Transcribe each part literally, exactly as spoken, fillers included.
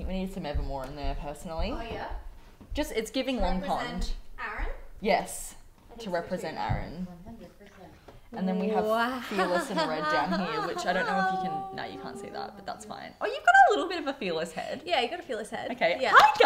we need some Evermore in there, personally. Oh, yeah? Just, it's giving To Long represent Pond. Aaron? Yes, I to think so represent too. Aaron. one hundred percent. And then we have Wow. Fearless and Red down here, which I don't know if you can... No, you can't see that, but that's fine. Oh, you've got a little bit of a Fearless head. Yeah, you gotta feel his head. Okay. Yeah. Hi,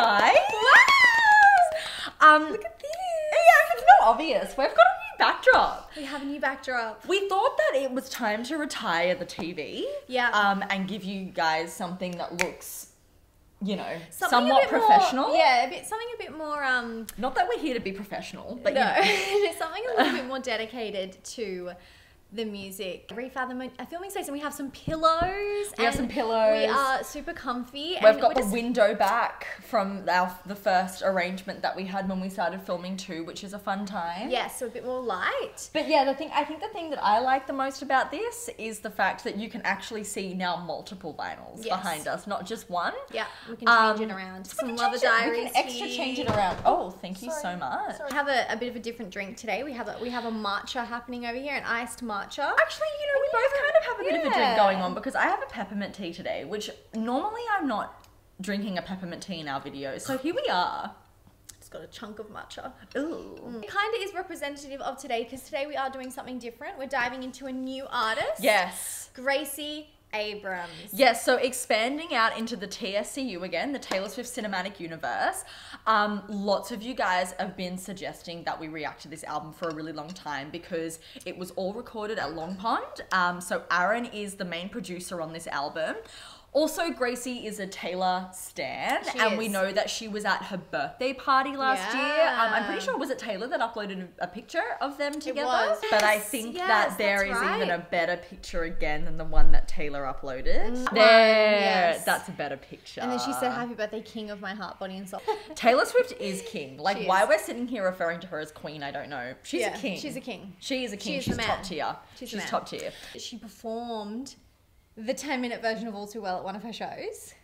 guys! Um, Look at this. Yeah, it's not obvious. We've got a new backdrop. We have a new backdrop. We thought that it was time to retire the T V. Yeah. Um, and give you guys something that looks, you know, Something a somewhat bit more- professional. yeah, a bit, something a bit more, um... Not that we're here to be professional, but no, you know. it's something a little bit more dedicated to the music. Refathom a filming space, and we have some pillows. We have some pillows. We are super comfy. We've and got we're the just- window back from our, the first arrangement that we had when we started filming too, which is a fun time. Yeah, so a bit more light. But yeah, the thing I think the thing that I like the most about this is the fact that you can actually see now multiple vinyls Yes. behind us, not just one. Yeah, we can change Um, it around. So we Some can Lover change it- Diaries. We can extra here. change it around. Oh, thank you Sorry. so much. We have a, a bit of a different drink today. We have a we have a matcha happening over here, an iced matcha. Actually, you know, we Yeah. both kind of have a bit of a drink Yeah. going on because I have a peppermint tea today, which normally I'm not drinking a peppermint tea in our videos. So here we are. It's got a chunk of matcha. Ooh. It kind of is representative of today because today we are doing something different. We're diving into a new artist. Yes. Gracie Abrams. Yes, so expanding out into the T S C U again, the Taylor Swift Cinematic Universe. Um, lots of you guys have been suggesting that we react to this album for a really long time because it was all recorded at Long Pond. Um, so Aaron is the main producer on this album. Also, Gracie is a Taylor stan, She and we is. know that she was at her birthday party last year. Yeah. Um, I'm pretty sure, was it Taylor that uploaded a, a picture of them together? was. But I Yes, think yes, that there that's is even a right. better picture again than the one that Taylor uploaded. Mm. There, Yes. that's a better picture. And then she said, "Happy birthday, king of my heart, body and soul." Taylor Swift is king. Like, She why is. we're sitting here referring to her as queen, I don't know. She's Yeah, a king. she's a king. She is a king. She's She's, the top man. tier. She's She's, the man. top tier. She performed the ten minute version of All Too Well at one of her shows.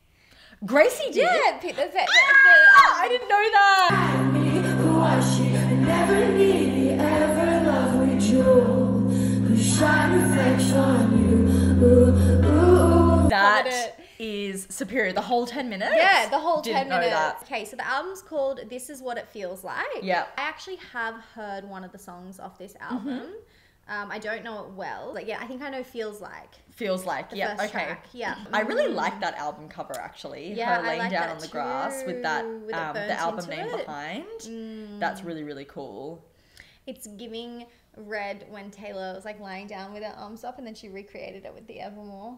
Gracie did. Yeah, the, the, the, the, Ah, I didn't know that. Who was she? I never needed, ever loved me, jewel. Who shine reflection on you. Ooh, ooh. That it. is superior. The whole ten minutes? Yeah, the whole Didn't ten know minutes. that. Okay, so the album's called This Is What It Feels Like. Yeah. I actually have heard one of the songs off this album. Mm-hmm. Um, I don't know it well. Like, yeah, I think I know Feels Like. Feels like, The yeah, first okay. track, yeah. I really Mm. like that album cover actually. Yeah, Her I laying like down that on the grass with that, too, with it um, burnt the album into name it. behind. Mm. That's really, really cool. It's giving Red when Taylor was like lying down with her arms up, and then she recreated it with the Evermore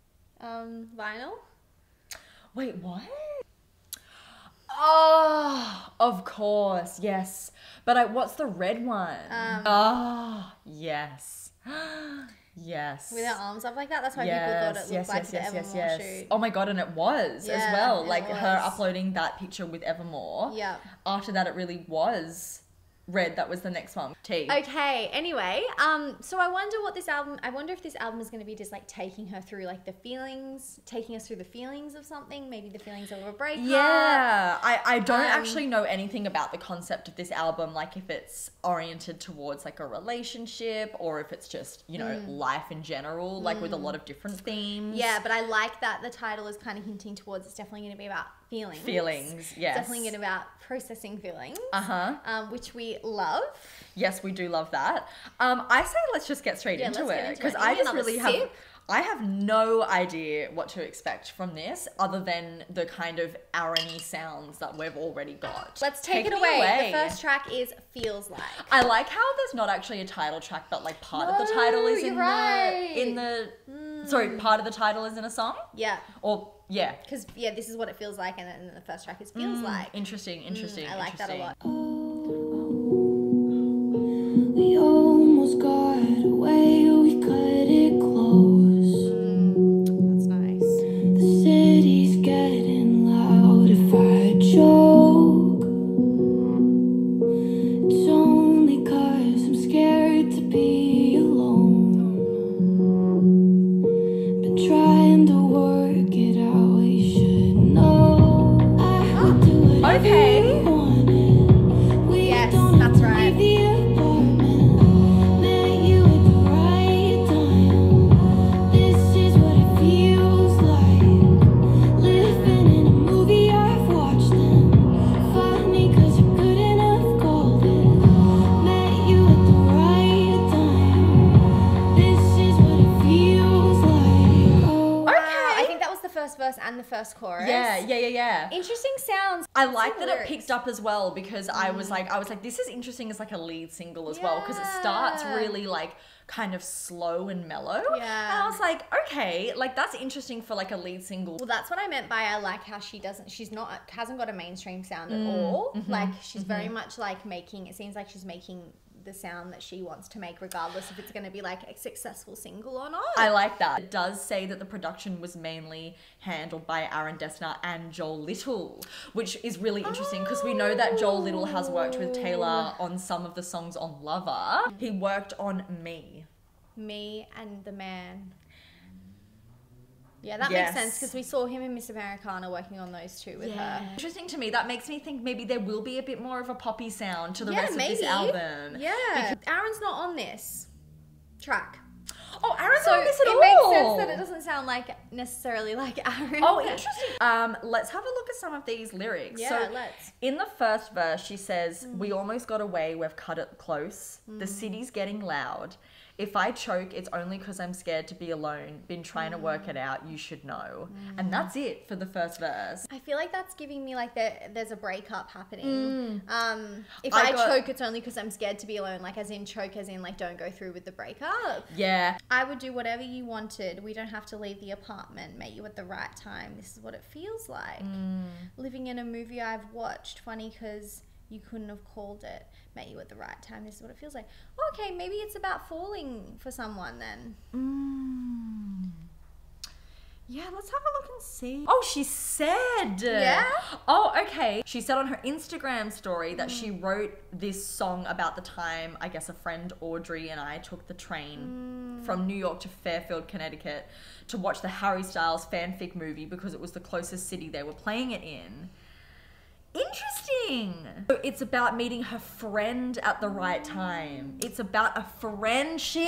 um, vinyl. Wait, what? Oh, of course, yes. But I, what's the red one? Um, oh, yes. Yes. With her arms up like that. That's why yes, people thought it looked yes, like yes, the yes, yes, Evermore yes. shoot. Oh my god, and it was Yeah, as well. and Like it her was. uploading that picture with Evermore. Yeah. After that, it really was Red. That was the next one. T. Okay, anyway, um, so I wonder what this album, I wonder if this album is going to be just like taking her through like the feelings, taking us through the feelings of something, maybe the feelings of a breakup. Yeah, I, I don't Um, actually know anything about the concept of this album, like if it's oriented towards like a relationship or if it's just, you know, life in general, like with a lot of different themes. Mm. Yeah, but I like that the title is kind of hinting towards it's definitely going to be about feelings. Feelings, yes. Definitely going to be about processing feelings. Uh-huh. Um, which we love. Yes, we do love that. Um, I say let's just get straight Yeah, into let's get it into because it. I Give me just another really have sip. I have no idea what to expect from this other than the kind of Aaron-y sounds that we've already got. Let's take, it me away. The first track is Feels Like. I like how there's not actually a title track, but like part of the No, title is you're in right. the in the sorry, part of the title is in a song, Yeah. or yeah. Because, yeah, this is what it feels like, and then the first track is Feels Mm, Like. Interesting, interesting. I like that a interesting. lot. We almost got away, we cut it close. That's nice. The city's getting loud if I choke. It's only 'cause I'm scared to be alone. Been trying to work it out, you should know. I would do whatever Okay. you wanted. We Yes, don't have that's to right. leave the apartment. Met you at the right time. This is what it feels like. Living in a and the first chorus. Yeah, yeah, yeah, yeah. Interesting sounds. I like Some that lyrics. it picked up as well because I was like, I was like, this is interesting as like a lead single as well because it starts Yeah. really like kind of slow and mellow. Yeah. And I was like, okay, like that's interesting for like a lead single. Well, that's what I meant by I like how she doesn't, she's not, hasn't got a mainstream sound at Mm, all. mhm, Like she's very much like making, it seems like she's making the sound that she wants to make regardless if it's going to be like a successful single or not. I like that. It does say that the production was mainly handled by Aaron Dessner and Joel Little, which is really interesting because we know that Joel Little has worked with Taylor on some of the songs on Lover. He worked on Me. Me and the Man. Yeah, that Yes. makes sense because we saw him in Miss Americana working on those two with her. Interesting to me. That makes me think maybe there will be a bit more of a poppy sound to the Yeah, rest maybe. of this album. Yeah. Aaron's not on this track. Oh, Aaron's So not on this at it all. makes sense that it doesn't sound like necessarily like Aaron. Oh, interesting. Um, let's have a look at some of these lyrics. Yeah, so let's. in the first verse, she says, "We almost got away. We've cut it close. The city's getting loud. If I choke, it's only because I'm scared to be alone. Been trying to work it out. You should know." And that's it for the first verse. I feel like that's giving me like there, there's a breakup happening. Um, if I I, got- choke, it's only because I'm scared to be alone. Like as in choke, as in like don't go through with the breakup. Yeah. I would do whatever you wanted. We don't have to leave the apartment. Met you at the right time. This is what it feels like. Living in a movie I've watched. Funny because you couldn't have called it. Met you at the right time. This is what it feels like. Okay, maybe it's about falling for someone then. Mm. Yeah, let's have a look and see. Oh, she said. Yeah? Oh, okay. She said on her Instagram story that she wrote this song about the time, I guess, a friend, Audrey, and I took the train from New York to Fairfield, Connecticut to watch the Harry Styles fanfic movie because it was the closest city they were playing it in. Interesting. So it's about meeting her friend at the right time. It's about a friendship.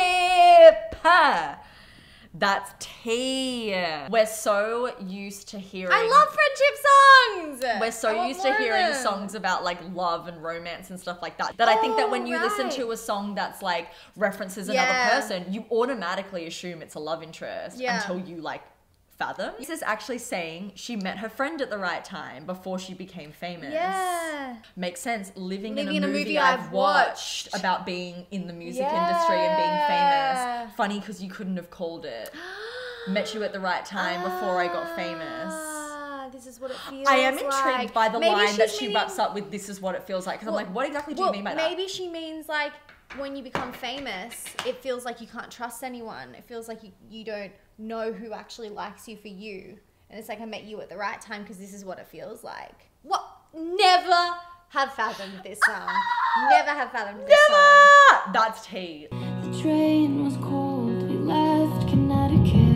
That's tea. We're so used to hearing. I love friendship songs. We're so I want used to more of hearing them. songs about like love and romance and stuff like that. That I think that Oh, when you listen right. to a song that's like references Yeah. another person, you automatically assume it's a love interest Yeah. until you like fathom. This is actually saying she met her friend at the right time before she became famous. Yeah. Makes sense. Living, Living in a movie, I've, I've watched, watched. about being in the music Yeah. industry and being famous. Funny because you couldn't have called it. Met you at the right time before I got famous. Ah, this is what it feels I am like. intrigued by the Maybe line that she's she meaning- wraps up with, "This is what it feels like." Because Well, I'm like, what exactly do well, you mean by that? maybe she means like when you become famous, it feels like you can't trust anyone. It feels like you, you don't know who actually likes you for you. And it's like, I met you at the right time because this is what it feels like. What? Never have fathomed this song. Never have fathomed this song. Never! That's tea. The train was cold, we left Connecticut.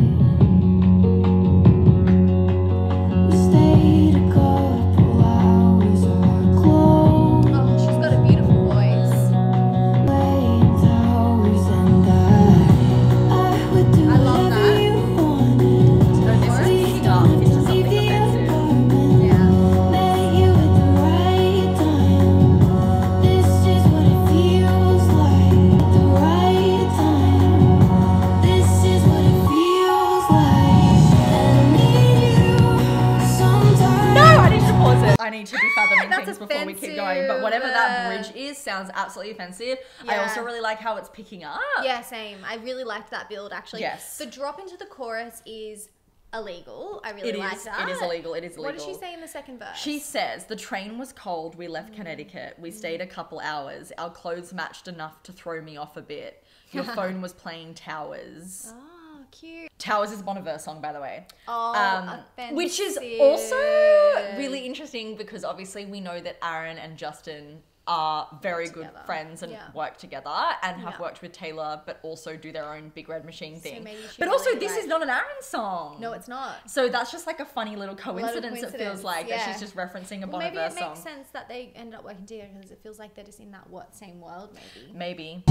We stayed a couple hours on our clothes. Oh, she's got a beautiful voice. Laying towers and I, I would do I love whatever that. you wanted. So this is Please stuff don't into leave something the offensive. apartment. Yeah. Met you at the right time. This is what it feels like. At the right time. This is what it feels like. And I need you sometimes. No, I need to pause it. I need to be fathoming That's things before we keep going. But whatever that offensive. bridge is sounds absolutely offensive. I Yeah. also really like how it's picking up. Yeah, same. I really liked that build actually. Yes. The drop into the chorus is illegal. I really It like is. that. It is illegal. It is illegal. What does she say in the second verse? She says, "The train was cold. We left Connecticut. We stayed a couple hours. Our clothes matched enough to throw me off a bit. Your phone was playing Towers." Oh, cute. Towers is a Bon Iver song, by the way. Oh, Um, which is offensive. also really interesting because obviously we know that Aaron and Justin are very good together. friends and Yeah. work together and have Yeah. worked with Taylor, but also do their own Big Red Machine thing. maybe she But also, really this is liked- not an Aaron song. No, it's not. So that's just like a funny little coincidence. It feels coincidence, like that yeah. she's just referencing a Well, Bon maybe Iver it song. makes sense that they ended up working together because it feels like they're just in that what same world, maybe. Maybe.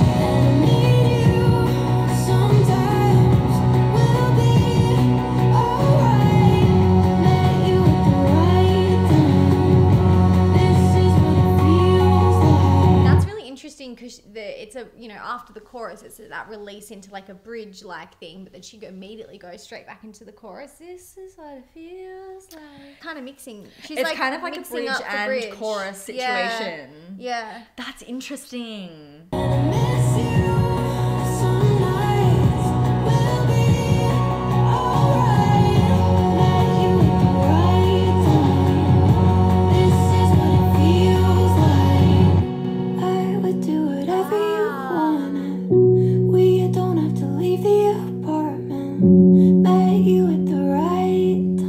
Sometimes we'll be alright. Met you at the right time. This is what it feels like. That's really interesting because it's a you know, after the chorus, it's that release into like a bridge like thing, but then she immediately goes straight back into the chorus. This is what it feels like. Kind of mixing. She's It's like kind of like a mixing bridge up the and bridge. chorus Yeah. situation. Yeah. That's interesting. Miss you. Some nights will be alright. Met you at the right time. This is what it feels like. I would do whatever you wanted. We don't have to leave the apartment. Met you at the right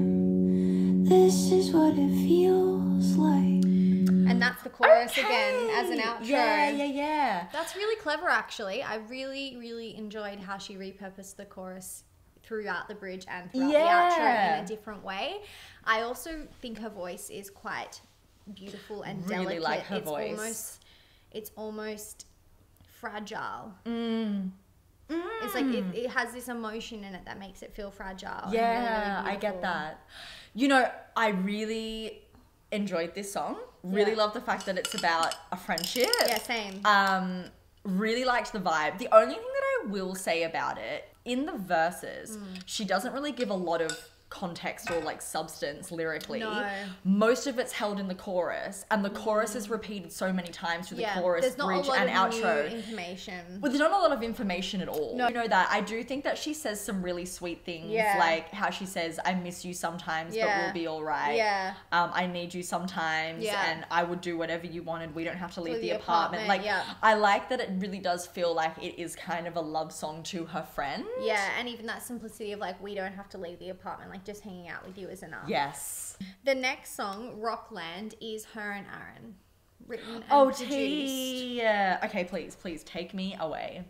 time. This is what it feels like. And that's the chorus again as an outro. Yeah, yeah, yeah. That's really clever, actually. I really, really enjoyed how she repurposed the chorus throughout the bridge and throughout Yeah. the outro in a different way. I also think her voice is quite beautiful and Really delicate. like her it's voice. almost, it's almost fragile. Mm. It's like it, it has this emotion in it that makes it feel fragile. and really, Yeah, really I get beautiful. that. You know, I really enjoyed this song. Really Yeah. love the fact that it's about a friendship. Yeah, same. Um, really liked the vibe. The only thing that I will say about it, in the verses, Mm. she doesn't really give a lot of context or like substance lyrically. No. Most of it's held in the chorus, and the chorus is repeated so many times through the yeah, chorus, there's not bridge, a lot and of outro. new information. Well, there's not a lot of information at all. No. You know that. I do think that she says some really sweet things, Yeah. like how she says, I miss you sometimes, but Yeah. we'll be all right. Yeah. Um, I need you sometimes, Yeah. and I would do whatever you wanted. We don't have to leave Leave the, the apartment. apartment, Like, yeah. I like that it really does feel like it is kind of a love song to her friend. Yeah, and even that simplicity of like, we don't have to leave the apartment, like just hanging out with you is enough. Yes. The next song, Rockland, is her and Aaron. Written and Oh, produced. T. Yeah. Okay, please, please take me away.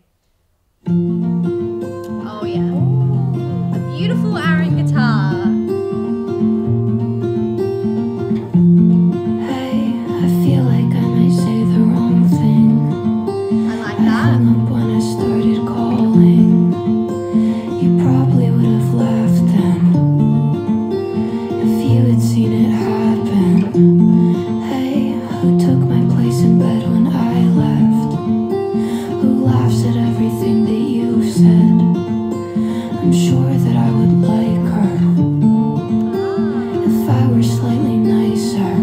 Oh, yeah. A beautiful Aaron guitar. Hey, I feel like I might say the wrong thing. I like I that. hung up when I started calling. You probably would have laughed then if you had seen it happen. Hey, who took my place in bed when I left? Who laughs at everything that you've said? I'm sure that I would like her if I were slightly nicer.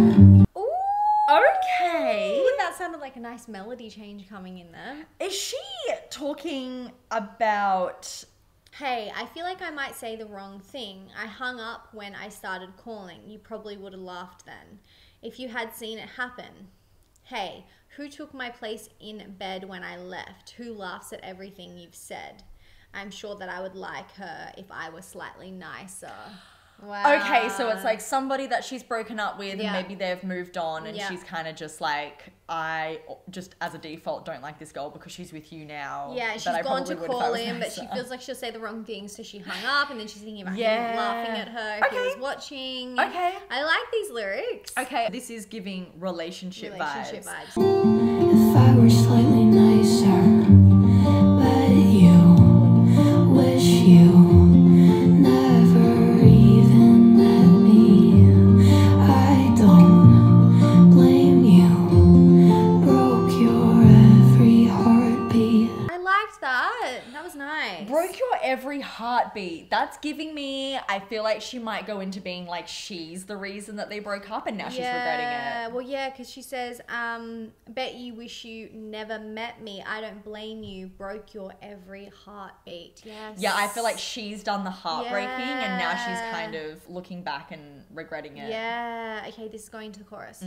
Okay. Ooh, that sounded like a nice melody change coming in there. Is she talking about... Hey, I feel like I might say the wrong thing. I hung up when I started calling. You probably would have laughed then if you had seen it happen. Hey, who took my place in bed when I left? Who laughs at everything you've said? I'm sure that I would like her if I were slightly nicer. Wow. Okay, so it's like somebody that she's broken up with, Yeah. and maybe they've moved on, and Yeah. she's kind of just like, I just as a default don't like this girl because she's with you now. Yeah, she's but I gone to probably would if I call was him, but she nicer. feels like she'll say the wrong thing, so she hung up, and then she's thinking about Yeah. him laughing at her if he Okay. was watching. Okay. I like these lyrics. Okay, this is giving relationship, Relationship vibes. vibes. If I were slightly nicer, but you wish you never even met me. I don't blame you. Broke your every heartbeat. I liked that. That was nice. Broke your every heartbeat. That's giving me, I feel like she might go into being like she's the reason that they broke up and now she's regretting it. Well, yeah, because she says, um, bet you wish you never met me. I don't blame you. Broke your every heartbeat. Yes. Yeah, I feel like she's done the heartbreaking and now she's Yeah. kind of looking back and regretting it. Yeah. Okay, this is going to the chorus.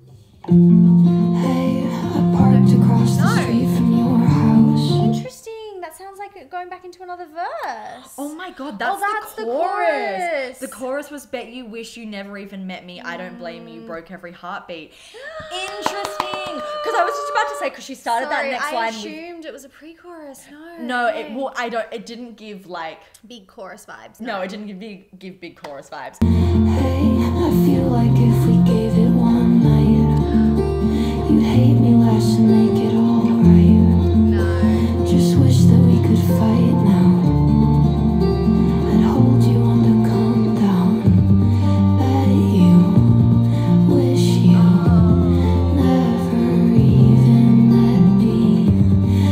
Mm. Hey, I parked across the No. street from your house. Interesting. That sounds like it going back into another verse. Oh my god, that's, that's the, the chorus. chorus. The chorus was bet you wish you never even met me. I don't blame you. Broke every heartbeat. Interesting. Because I was just about to say, because she started Sorry, that next I line with assumed it was a pre-chorus. No. no, it okay. well, I don't. It didn't give like Big chorus vibes. no, it didn't give big give big chorus vibes. Hey, I feel like if we gave it one night, you'd hate me less and make it alright. No. Just wish that we could fight now. I'd hold you on to calm down. Bet you wish you never even met me.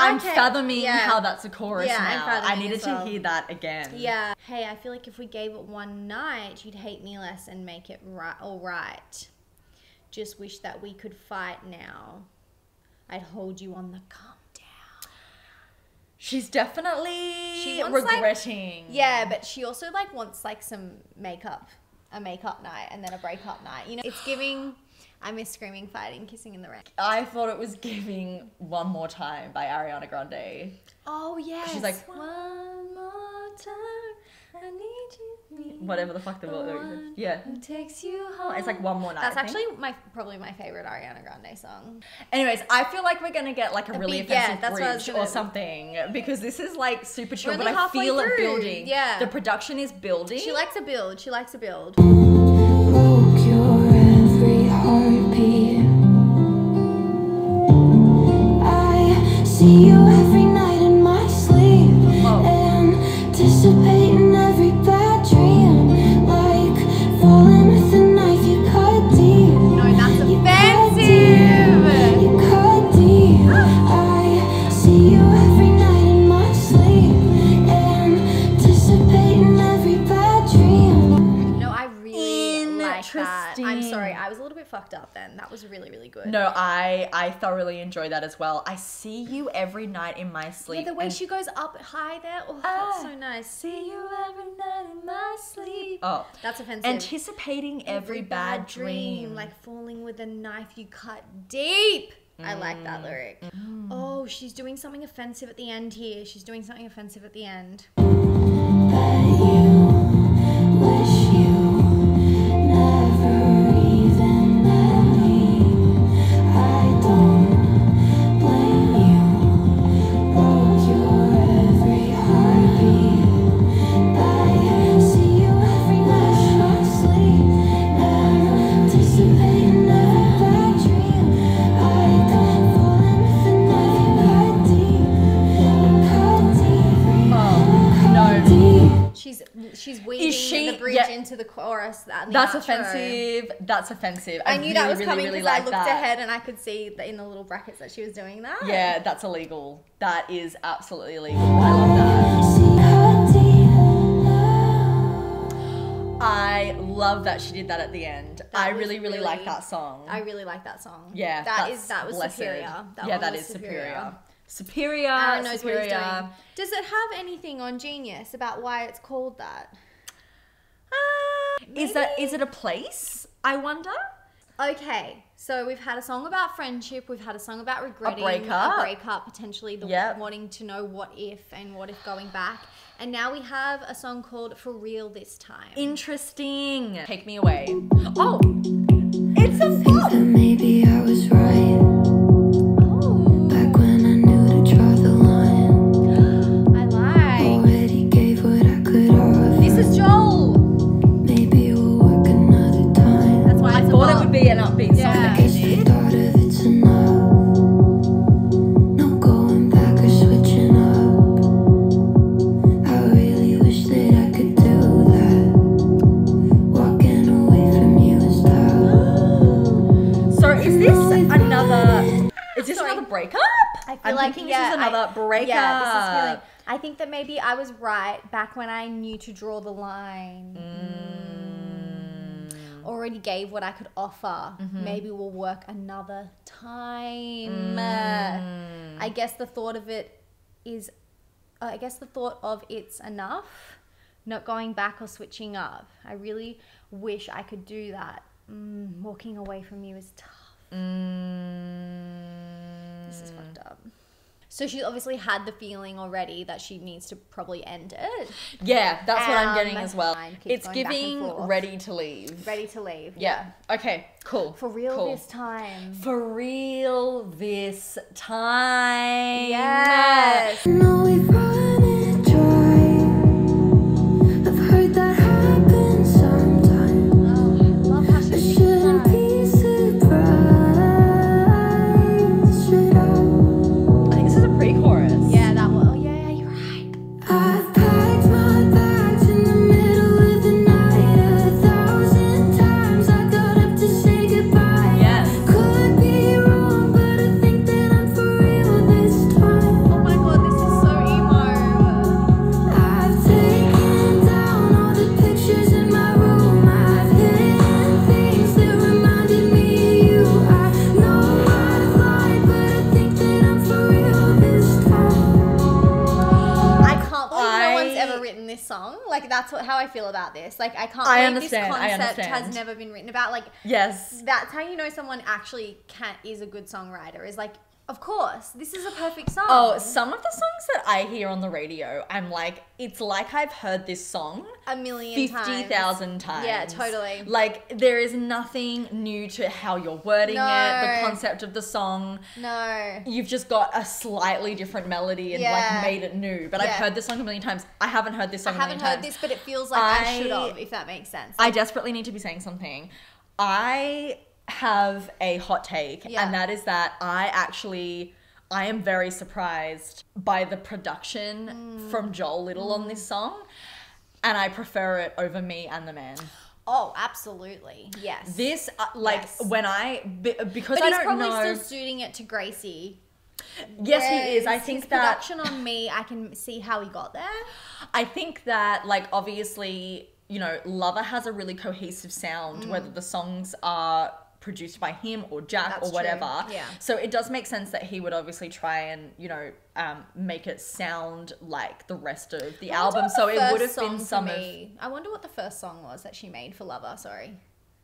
I'm Okay, fathoming yeah. how that's a chorus Yeah, I'm now. I fathoming needed as well. to hear that again. Yeah. Hey, I feel like if we gave it one night, you'd hate me less and make it right, all right. Just wish that we could fight now. I'd hold you on the calm down. She's definitely She wants, like- regretting. Yeah, but she also like wants like some makeup, a makeup night and then a breakup night. You know, it's giving. I miss screaming, fighting, kissing in the rain. I thought it was giving One More Time by Ariana Grande. Oh yeah. She's like, one more time, I need you. Whatever the fuck the One yeah. who takes you home. It's like One More Night. That's I think. actually my probably my favorite Ariana Grande song. Anyways, I feel like we're gonna get like a, A really big- yeah, offensive that's what I was bridge gonna- or something because this is like super chill, We're but only I halfway feel it through. building. Yeah. The production is building. She likes a build. She likes a build. Broke your every heartbeat. I see you every night in my sleep, anticipating every bad dream, like falling with a knife you cut deep. No, that's You cut deep, offensive. you cut deep. I see you every night in my sleep, anticipating every bad dream. No, I really like that. I'm Interesting. sorry, I was a little bit fucked up then. That was really, really good. No, I I thoroughly enjoy that as well. I see you every night in my Yeah, sleep. the way and- she goes up high there. Oh, Ah. that's so nice. See you every night in my sleep. oh, That's offensive. anticipating every, bad dream. like falling with a knife you cut deep. I like that lyric. Oh, she's doing something offensive at the end here. She's doing something offensive at the end. But you wish you never even met me. I don't blame you. Broke your every heartbeat. I see you every night in my sleep, anticipating every bad dream. Like falling with a knife you cut deep, you cut deep. no, She's she's weaving she- the bridge yeah. into the chorus. And the that's outro. offensive. That's offensive. I knew really, that was really, coming really because I like looked that. ahead and I could see that in the little brackets that she was doing that. Yeah, that's illegal. That is absolutely illegal. I love that. See how deep I love that she did that at the end. That I was really, really, really- like that song. I really like that song. yeah, that that's is that was blessed. superior. That yeah, one that was is superior. Superior. Superior. Aaron knows superior. what he's doing. Does it have anything on Genius about why it's called that? Uh, is that Maybe. is it a place? I wonder. Okay, so we've had a song about friendship, we've had a song about regretting breakup. a breakup, potentially the Yep. wanting to know what if and what if going back, and now we have a song called For Real This Time. Interesting. Take me away. Oh, it's a think pop. that maybe I was right Oh, back when I knew to draw the line. I like. Already gave what I could offer. This is Joel. Maybe we'll work another time. That's why I it's a thought it bop. would be an upbeat Yeah. song that Guess you the did. thought of it's enough. No going back or switching up. I really wish that I could do that. Walking away from you is tough. So is this another? Is this Sorry. another breakup? I feel I'm like thinking yeah, this is another I, breakup. Yeah, this is feeling. I think that maybe I was right back when I knew to draw the line. Mm. Already gave what I could offer. Mm-hmm. Maybe we'll work another time. Mm. I guess the thought of it is, uh, I guess the thought of it's enough, not going back or switching up. I really wish I could do that. Mm, walking away from you is tough. Mm. This is fucked up. So she obviously had the feeling already that she needs to probably end it. Yeah, that's what I'm getting Um, as well. mine keeps It's going back and giving forth. ready to leave. Ready to leave. Yeah. Okay. Cool. For real Cool. this time. For real this time. Yes. No, we've run it dry. I've heard that happen sometimes. Oh, I love how I she sings shouldn't that. be surprised, should I? I think this is a pre-chorus. Yeah, that one. Oh, yeah, yeah, you're right. I've packed my bags in the middle of the night. A thousand times I got up to say goodbye. Yes. Could be wrong, but I think that I'm for real this time. Oh this song. Like that's what how I feel about this. Like I can't I believe this understand, I concept has understand. never been written about. Like Yes. that's how you know someone actually can is a good songwriter. Is like, of course, this is a perfect song. Oh, some of the songs that I hear on the radio, I'm like, it's like I've heard this song a million times. fifty thousand times. Yeah, totally. Like, there is nothing new to how you're wording No. it, the concept of the song. No. You've just got a slightly different melody and Yeah. like made it new. But I've Yeah. heard this song a million times. I haven't heard this I song a million haven't heard times. this, but it feels like I, I- should have, if that makes sense. I desperately need to be saying something. I have a hot take, Yeah. and that is that I actually, I am very surprised by the production Mm. from Joel Little on this song, and I prefer it over Me and the Man. Oh, absolutely. Yes. This, uh, like, Yes. when I, be- because but I he's don't probably know. still suiting it to Gracie. Yes, he is. I Whereas think his that. production on Me, I can see how he got there. I think that, like, obviously, you know, Lover has a really cohesive sound, whether the songs are produced by him or Jack Mm. That's or whatever. true, yeah. So it does make sense that he would obviously try and, you know, um, make it sound like the rest of the I wonder album. what So the it would first have been song some for of. me. I wonder what the first song was that she made for Lover. Sorry.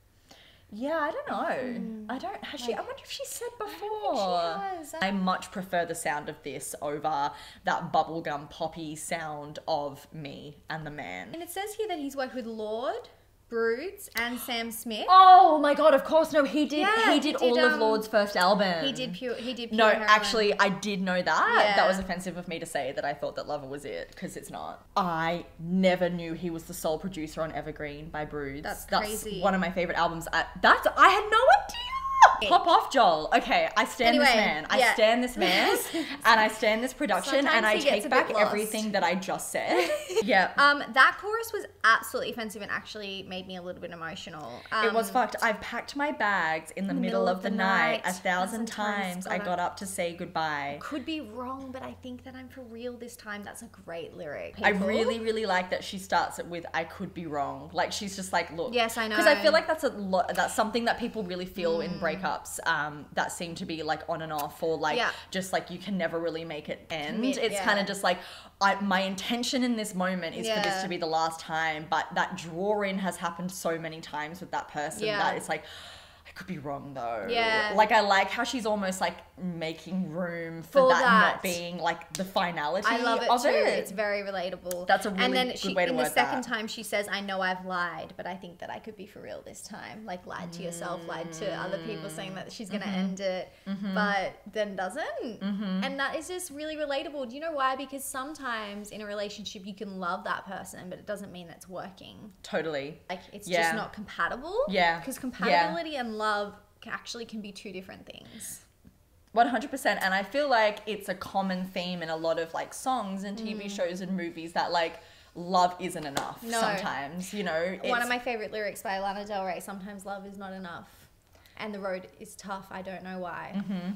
Yeah, I don't know. I don't. Has she? I wonder if she said before. Hmm. She has. I much prefer the sound of this over that bubblegum poppy sound of Me and the Man. And it says here that he's worked with Lord, Broods, and Sam Smith. Oh my god! Of course, no. He did. Yeah, he did, he did, all of um, Lord's first album. He did pure. He did. Pure No, Heroin. actually, I did know that. Yeah. That was offensive of me to say that I thought that Lover was it, because it's not. I never knew he was the sole producer on Evergreen by Broods. That's crazy. one of my favorite albums. I, that's I had no idea. Pop off, Joel. Okay, I stand this Anyway, man. I yeah. stand this man, and I stand this production, Sometimes and I he gets take a bit back lost. everything that I just said. Yeah. Um, that chorus was absolutely offensive and actually made me a little bit emotional. Um, It was fucked. I've packed my bags in the, middle, of the, night, a thousand times. times. I God, got up to say goodbye. Could be wrong, but I think that I'm for real this time. That's a great lyric. I People. really, really like that she starts it with "I could be wrong." Like she's just like, look. Yes, I know. Because I feel like that's a lot. That's something that people really feel in breakups. Um, that seem to be like on and off, or like Yeah. just like you can never really make it end. Commit, it's yeah. kind of just like, I, my intention in this moment is for this Yeah. to be the last time, but that draw in has happened so many times with that person Yeah. that it's like, I could be wrong though. Yeah. Like I like how she's almost like making room for, For that, that. not being like the finality I love it of too. it. It's very relatable. That's a really and then good she, way to in the word second that. time she says, "I know I've lied, but I think that I could be for real this time." Like lied to yourself, lied to other people, saying that she's gonna Mm-hmm. end it, but then doesn't. And that is just really relatable. Do you know why? Because sometimes in a relationship you can love that person, but it doesn't mean that's working. Totally. Like it's Yeah. just not compatible. Yeah. Because Yeah. compatibility and love ca- actually can be two different things. one hundred percent. And I feel like it's a common theme in a lot of like songs and T V shows and movies that like love isn't enough No. sometimes, you know. One It's- of my favorite lyrics by Lana Del Rey, "Sometimes love is not enough. And the road is tough, I don't know why." Mm-hmm.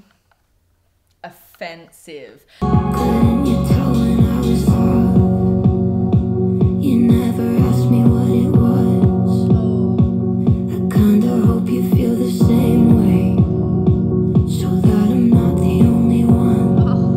offensive. Couldn't you tell when I was off? You never asked me what it was. I kinda hope you feel the same way, so that I'm not the only one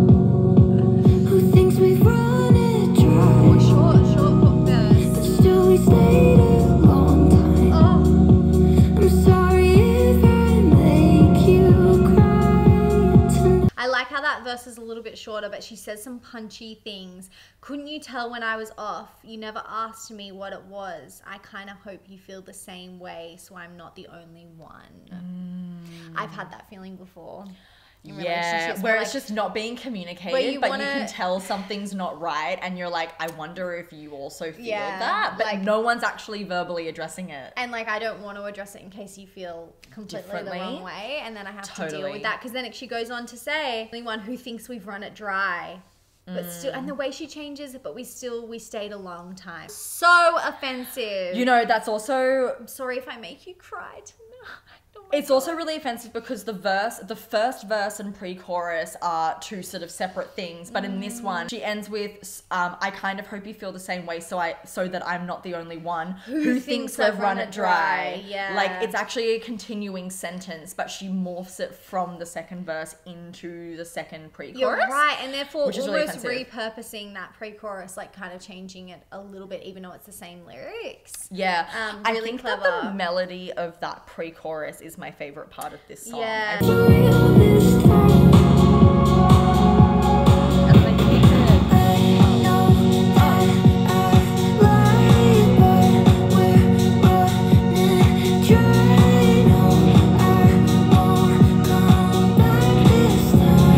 who thinks we've run it dry. Short, short hook verse. But still we stayed a long time. Oh, I'm sorry if I make you cry tonight. I like how that verse is a little bit shorter, but she says some punchy things. "Couldn't you tell when I was off? You never asked me what it was. I kind of hope you feel the same way, so I'm not the only one." I've had that feeling before. In Yeah, relationships where where, it's like, just not being communicated, where you but wanna- you can tell something's not right, and you're like, I wonder if you also feel Yeah, that, but like- no one's actually verbally addressing it. And like, I don't want to address it in case you feel completely Differently. the wrong way, and then I have to deal Totally. with that. Because then it, she goes on to say, "Anyone who thinks we've run it dry, but still," and the way she changes it, "but we still we stayed a long time." So offensive. You know, that's also I'm sorry if I make you cry tonight. It's also really offensive because the verse, the first verse and pre-chorus are two sort of separate things, but in this one, she ends with, um, "I kind of hope you feel the same way, so I, so that I'm not the only one who, Who thinks, thinks we've run it dry." Yeah. Like it's actually a continuing sentence, but she morphs it from the second verse into the second pre-chorus. You're right, and therefore which is really almost offensive. repurposing that pre-chorus, like kind of changing it a little bit, even though it's the same lyrics. Yeah, Um, I really think clever. that the melody of that pre-chorus is my favorite part of this song. Yeah. I- All this time, and I think that- I know that I've lied, but we're running dry. No, I won't come back this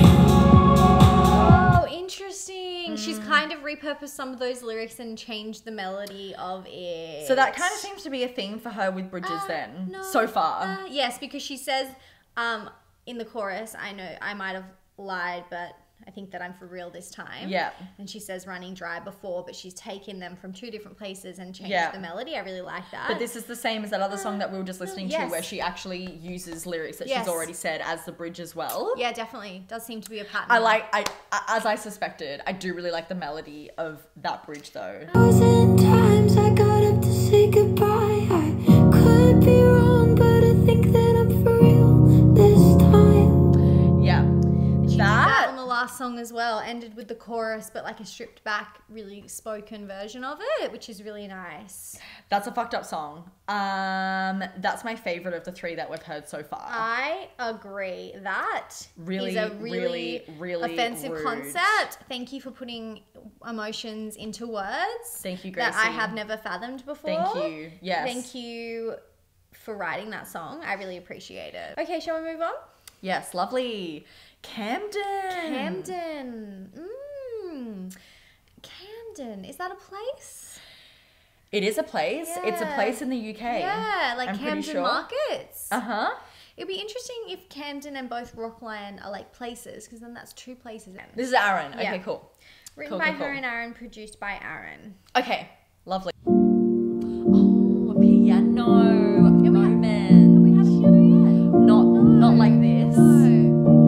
time. Oh, interesting. She's kind of repurposed some of those lyrics and changed the melody of it. So that kind of seems to be a theme for her with Bridges Uh, then, no, so far. uh, yes, because she says um, in the chorus, I know I might have lied, but I think that I'm for real this time. Yeah. And she says running dry before, but she's taken them from two different places and changed Yeah. the melody. I really like that. But this is the same as that other song that we were just listening to, yes. where she actually uses lyrics that Yes. she's already said as the bridge as well. Yeah, definitely. Does seem to be a pattern. I like, I as I suspected, I do really like the melody of that bridge though. Thousand times I got up to say goodbye. I could be wrong, but I think that I'm for real this time. Yeah, She did that on that the last song as well. Ended with the chorus, but like a stripped back, really spoken version of it, which is really nice. that's a fucked up song. Um, that's my favorite of the three that we've heard so far. I agree. That Really, is a really, really, really offensive rude. concept. Thank you for putting emotions into words. Thank you, Gracie. That I have never fathomed before. Thank you. Yes. Thank you for writing that song. I really appreciate it. Okay, shall we move on? Yes, lovely. Camden. Camden. Mmm. Camden. Is that a place? It is a place. It's a Yeah. place in the U K. Yeah, like I'm pretty Camden sure. Markets. Uh huh. It'd be interesting if Camden and both Rockland are like places, because then that's two places. This is Aaron. Yeah. Okay, cool. Written Cool, by cool, her cool. and Aaron, produced by Aaron. Okay, lovely. Oh, a piano Have we had- moment. Have we had a piano yet? Not, not like this. No.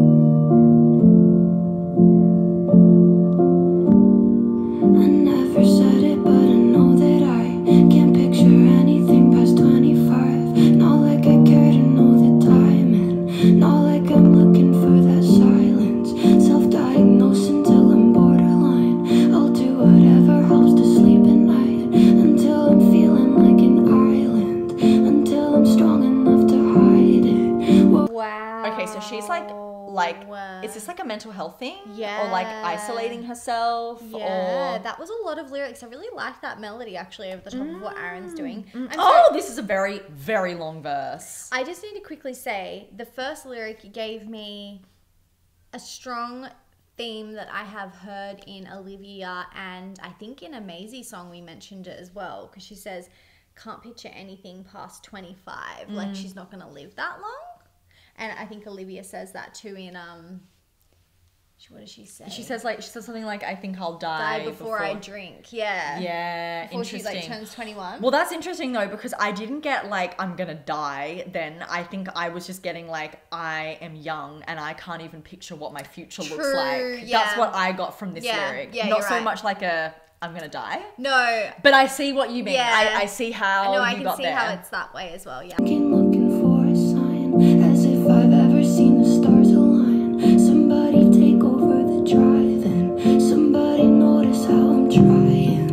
I never said it, but I know that I can't picture anything past twenty-five. Not like I care to know the time, and not like I'm looking for that silence. Self-diagnose until I'm borderline. I'll do whatever helps to sleep at night, until I'm feeling like an island, until I'm strong enough to hide it. Whoa. Wow. Okay, so she's like, like, Wow. is this like a mental health thing? Yeah. Or like isolating herself? Yeah, Or... that was a lot of lyrics. I really like that melody actually over the top of what Aaron's doing. I'm Oh, sorry. this is a very, very long verse. I just need to quickly say the first lyric gave me a strong theme that I have heard in Olivia, and I think in a Maisie song we mentioned it as well, because she says, can't picture anything past twenty-five. Mm. Like she's not going to live that long. And I think Olivia says that too in, um, she- what does she say? She says like, she says something like, I think I'll die, die before, I drink. Yeah. Yeah, Before she interesting. like turns twenty-one. Well, that's interesting though, because I didn't get like, I'm gonna die then. I think I was just getting like, I am young and I can't even picture what my future looks True, like. yeah. That's what I got from this Yeah, lyric. yeah, Not you're so right. much like a, I'm gonna die. No. But I see what you mean. Yeah. I, I see how No, I you can got see there. how it's that way as well. Yeah. Looking, looking for a sign, as if I've ever seen the stars align. Somebody take over the drive-in. Somebody notice how I'm trying.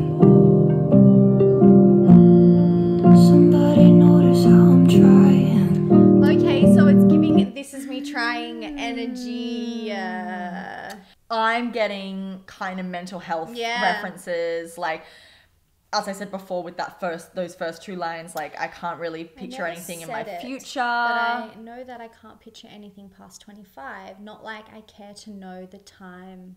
Somebody notice how I'm trying. Okay, so it's giving this is me trying energy. Uh, I'm getting kind of mental health Yeah. references, like as I said before with that first those first two lines, like I can't really picture never anything in my said it, future. but I know that I can't picture anything past twenty-five. Not like I care to know the time.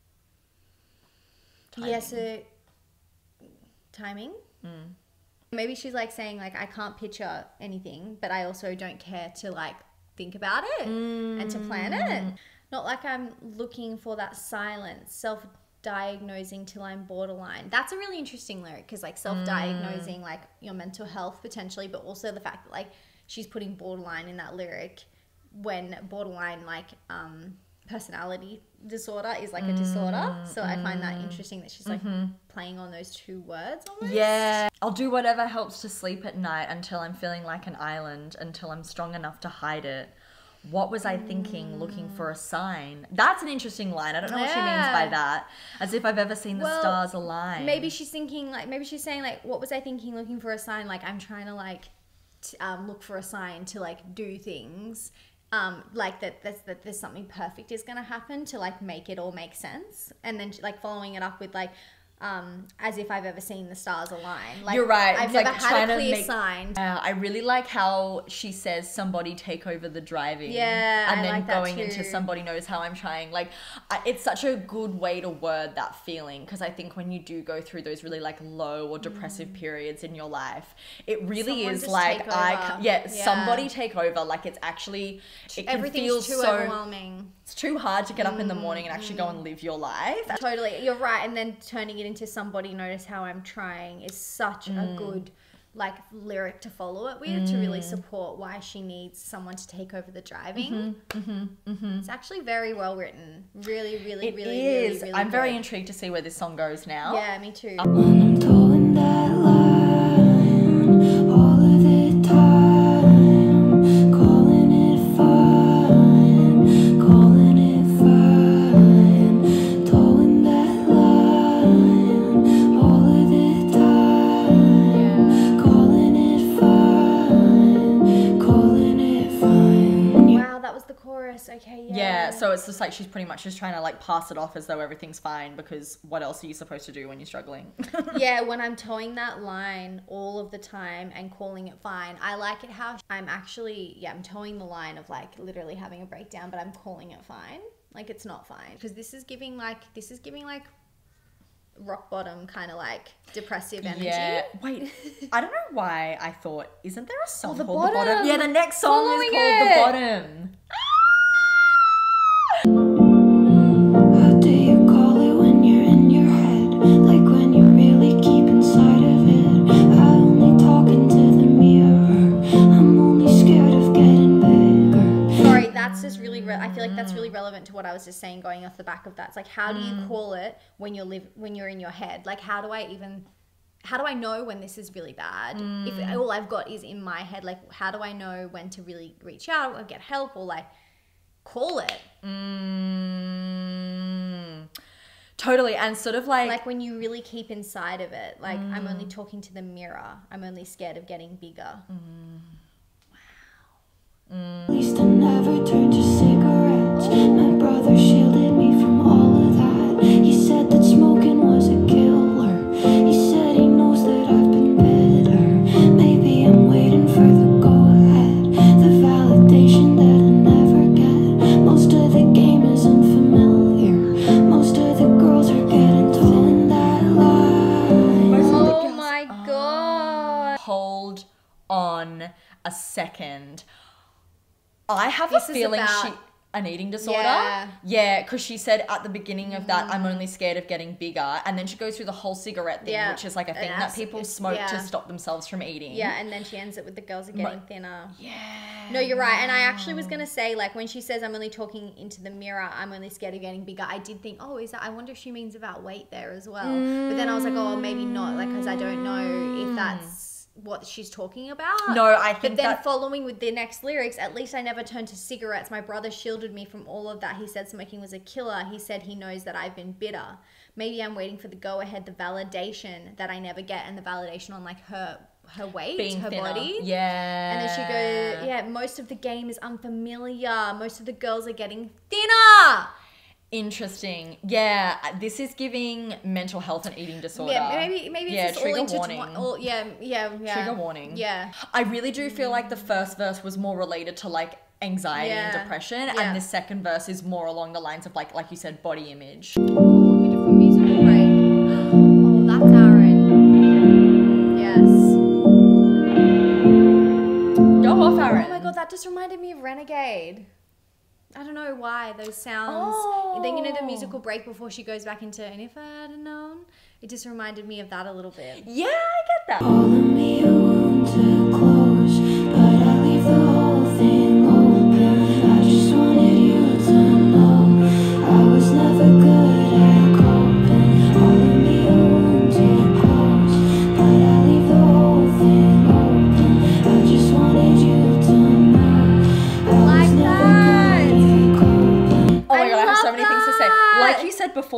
Yes, so timing. Mm. Maybe she's like saying like I can't picture anything, but I also don't care to like think about it and to plan it. Not like I'm looking for that silence, self-diagnosing till I'm borderline. That's a really interesting lyric because like self-diagnosing like your mental health potentially, but also the fact that like she's putting borderline in that lyric when borderline like um, personality disorder is like a disorder. So I find that interesting that she's like mm-hmm. playing on those two words almost. Yeah. I'll do whatever helps to sleep at night until I'm feeling like an island, until I'm strong enough to hide it. What was I thinking, looking for a sign? That's an interesting line. I don't know what she means by Yeah. that. As if I've ever seen the Well, stars align. Maybe she's thinking like, maybe she's saying like, what was I thinking looking for a sign? Like I'm trying to like t- um, look for a sign to like do things. Um, like that, that's, that there's something perfect is going to happen to like make it all make sense. And then like following it up with like, um, as if I've ever seen the stars align. Like, You're right. I've It's never like had trying a to clear make- sign. Uh, I really like how she says somebody take over the driving. Yeah, and I then like that going into too. somebody knows how I'm trying. Like, I, it's such a good way to word that feeling, because I think when you do go through those really like low or depressive periods in your life, it really Someone is just like take I over. ca- yeah, Yeah. somebody take over. Like it's actually it can Everything's feel too so overwhelming. it's too hard to get up in the morning and actually go and live your life. Totally, you're right. And then turning it into somebody notice how I'm trying is such Mm. a good like lyric to follow it with to really support why she needs someone to take over the driving. Mm-hmm, mm-hmm. It's actually very well written. Really, really, It really, is. really, really I'm very good. intrigued to see where this song goes now. Yeah, me too. When I'm towing that line all of the time, calling it fine, calling it fine, towing that line all of the time, calling it fine, calling it fine. Wow, that was the chorus. Okay, yeah. Yeah, so it's just like she's pretty much just trying to like pass it off as though everything's fine, because what else are you supposed to do when you're struggling? Yeah, when I'm towing that line all of the time and calling it fine, I like it how I'm actually, yeah, I'm towing the line of like literally having a breakdown, but I'm calling it fine. Like it's not fine. Because this is giving like, this is giving like rock bottom kind of like depressive energy. Yeah. Wait, I don't know why I thought, isn't there a song The called The Bottom. Bottom? Yeah, the next song Following is called it. The Bottom. How do you call it when you're in your head? Like when you really keep inside of it. I only talk into the mirror. I'm only scared of getting bigger. Sorry, that's just really, re- I feel like that's really relevant to what I was just saying going off the back of that. It's like, how do you call it when you're live, when you're in your head? Like, how do I even, how do I know when this is really bad? If all I've got is in my head, like, how do I know when to really reach out or get help or like call it? Mm, totally. And sort of like, Like when you really keep inside of it, like I'm only talking to the mirror. I'm only scared of getting bigger. At least I never turned to cigarettes. My brother shielded me from all of that. He said that smoking was a killer. He said he knows that I've been bitter. Maybe I'm waiting for the go-ahead, the validation that I never get. Most of the game is unfamiliar. Most of the girls are getting told in that line. Oh my God. hold on a second. I have This a is feeling about- she an eating disorder. Yeah. Yeah, because she said at the beginning of that, I'm only scared of getting bigger. And then she goes through the whole cigarette thing, Yeah. which is like a An thing that acid- people it's- smoke yeah. to stop themselves from eating. Yeah, and then she ends it with the girls are getting thinner. Yeah. No, you're right. And I actually was gonna say, like, when she says I'm only talking into the mirror, I'm only scared of getting bigger. I did think, oh, is that? I wonder if she means about weight there as well. But then I was like, oh, maybe not, like, because I don't know if that's what she's talking about. No, I But think then that... following with the next lyrics, at least I never turned to cigarettes. My brother shielded me from all of that. He said smoking was a killer. He said he knows that I've been bitter. Maybe I'm waiting for the go ahead, the validation that I never get, and the validation on like her her weight, being her thinner. body. Yeah. And then she goes, yeah, most of the game is unfamiliar. Most of the girls are getting thinner. Interesting. Yeah, this is giving mental health and eating disorder. Yeah, maybe maybe it's Yeah, just all trigger intertwined. warning. All, yeah, yeah, yeah. Trigger warning. Yeah. I really do feel like the first verse was more related to like anxiety and Yeah. depression, Yeah. and the second verse is more along the lines of like, like you said, body image. Ooh, beautiful musical break. Oh, that's Aaron. Yes. Go off, Aaron. Oh my god, that just reminded me of Renegade. I don't know why those sounds. Oh. Then you know the musical break before she goes back into "And If I'd Have Known," it just reminded me of that a little bit. Yeah, I get that. All of me a wound to close, but I leave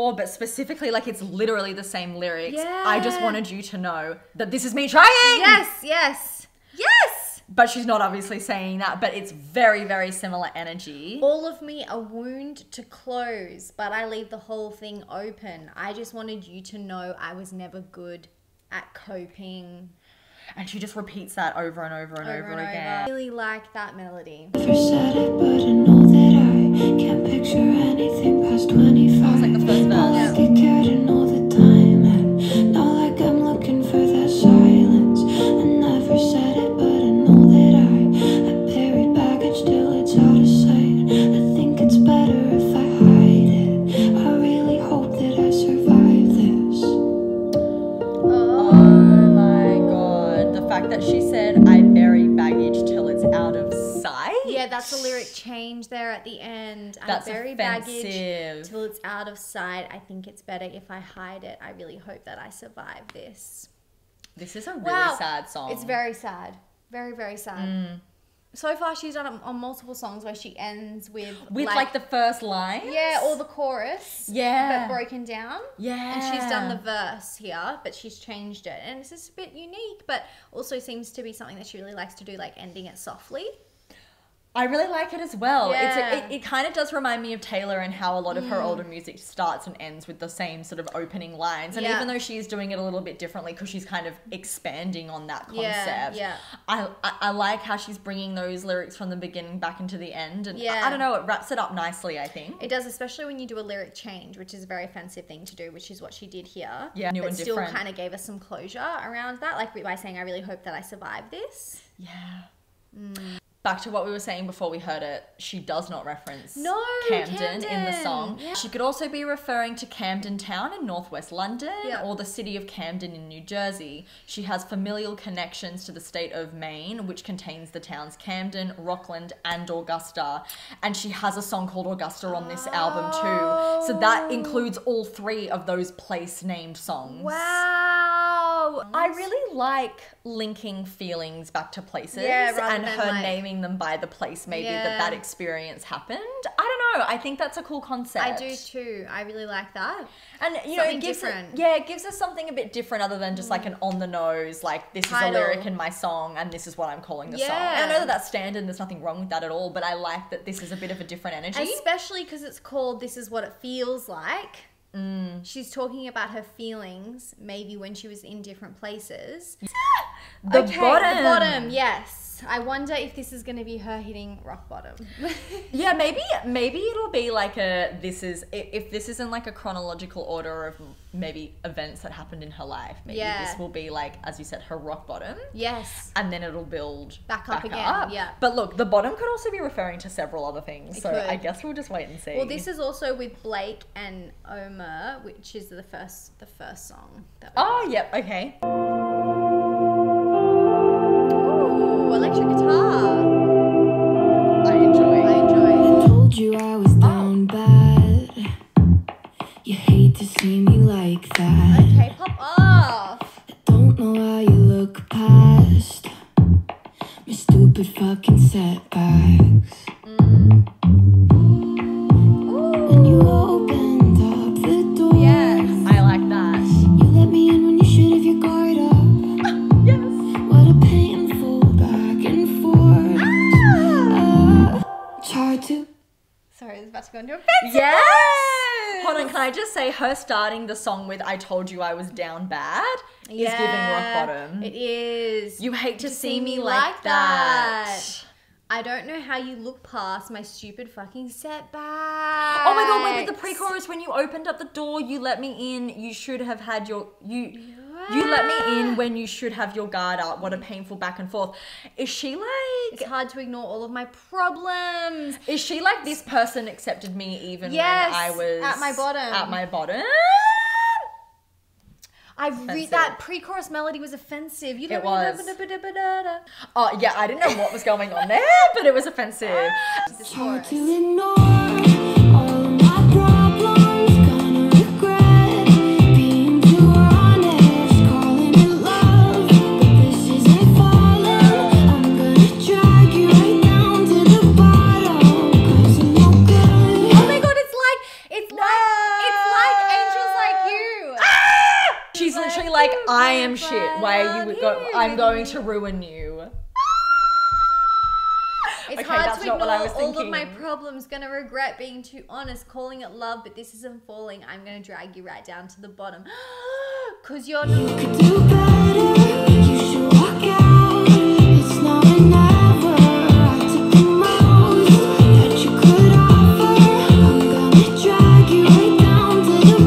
before, but specifically, like, it's literally the same lyrics. Yeah. I just wanted you to know that this is me trying. Yes, yes, yes. But she's not obviously saying that, but it's very, very similar energy. All of me a wound to close, but I leave the whole thing open. I just wanted you to know I was never good at coping. And she just repeats that over and over and over, Over and again. over. I really like that melody. Never said it, but I know that I can't picture anything past twenty-five. That was like the first Not verse. like I care to know the time, and not like I'm looking for that silence. I never said it, but I know that I I buried baggage till it's out of sight. I think it's better if I hide it. I really hope that I survive this. Oh my god. The fact that she said, I bury baggage till it's out of sight. Yeah, that's a lyric change there at the end. That's I bury offensive. baggage till it's out of sight. I think it's better if I hide it. I really hope that I survive this. This is a really Wow. sad song. It's very sad. Very, very sad. Mm. So far, she's done it on multiple songs where she ends with... With like, the first line. Yeah, or the chorus. Yeah. But broken down. Yeah. And she's done the verse here, but she's changed it. And it's just a bit unique, but also seems to be something that she really likes to do, like ending it softly. I really like it as well. Yeah. It's a, it, it kind of does remind me of Taylor and how a lot of her older music starts and ends with the same sort of opening lines. And Yeah. even though she's doing it a little bit differently because she's kind of expanding on that concept, Yeah, yeah. I, I I like how she's bringing those lyrics from the beginning back into the end. And Yeah. I, I don't know, it wraps it up nicely, I think. It does, especially when you do a lyric change, which is a very offensive thing to do, which is what she did here. Yeah, new but and still different. kind of gave us some closure around that, like by saying, I really hope that I survive this. Yeah. Back to what we were saying before we heard it, she does not reference No, Camden, in the Camden. song. Yeah. She could also be referring to Camden Town in northwest London Yeah. or the city of Camden in New Jersey. She has familial connections to the state of Maine, which contains the towns Camden, Rockland, and Augusta. And she has a song called Augusta on this album too. So that includes all three of those place-named songs. Wow. I really like linking feelings back to places Yeah, rather and than, her like- naming them by the place maybe Yeah. that that experience happened. I don't know. I think that's a cool concept. I do too. I really like that. And you know, Something it gives different. It, yeah, it gives us something a bit different other than just like an on the nose, like this Title. is a lyric in my song and this is what I'm calling the song. Yeah. And I know that that's standard and there's nothing wrong with that at all, but I like that this is a bit of a different energy. Especially because it's called This Is What It Feels Like. Mm. She's talking about her feelings, maybe when she was in different places. The okay, bottom. the bottom, yes. I wonder if this is going to be her hitting rock bottom. Yeah, maybe maybe it'll be like a this is i- if this is in like a chronological order of maybe events that happened in her life. Maybe Yeah. this will be like, as you said, her rock bottom, Yes. and then it'll build Back up again, yeah. But look, the bottom could also be referring to several other things. It so could. I guess we'll just wait and see. Well, this is also with Blake and Omer, which is the first the first song. That we Oh, got. yep. Okay. Ooh, electric guitar. I enjoy. I enjoy. Told you I was down bad. You hate to see me like that. Okay, pop off. Don't know how you look past my stupid fucking setbacks. When you opened up the door, Yes. I like that. you let me in when you should have your guard up. Yes. What a painful back and forth. Ah, it's hard to. Sorry, I was about to go into a offensive. Yes. Hold on, can I just say her starting the song with "I told you I was down bad" is giving rock bottom. It is. You hate to, To see me like that. I don't know how you look past my stupid fucking setback. Oh my god, wait, but the pre-chorus, when you opened up the door, you let me in, you should have had your, you, you let me in when you should have your guard up. What a painful back and forth. Is she like, It's hard to ignore all of my problems. is she like, this person accepted me even Yes, when I was at my bottom. At my bottom? I read Offensive. that pre-chorus melody was offensive. You It know, was. da-da-da-da-da-da. Oh yeah, I didn't know what was going on there, but it was offensive. This It's hard chorus. to ignore all of my problems. Gonna regret being too honest, calling it love, but this isn't falling. I'm gonna drag you right down to the bottom, 'cause I'm no good. Oh my god, it's like it's like it's like a She's Like, literally like, "Ooh, I am butterfly shit. Why are around you? Go- here." I'm going to ruin you. It's Okay, hard that's to not ignore what I was all of my thinking. problems. Gonna regret being too honest, calling it love, but this isn't falling. I'm gonna drag you right down to the bottom. Cause you're You not. could do better. You should walk out. It's now or never. I took the most that you could offer. I'm gonna drag you right down to the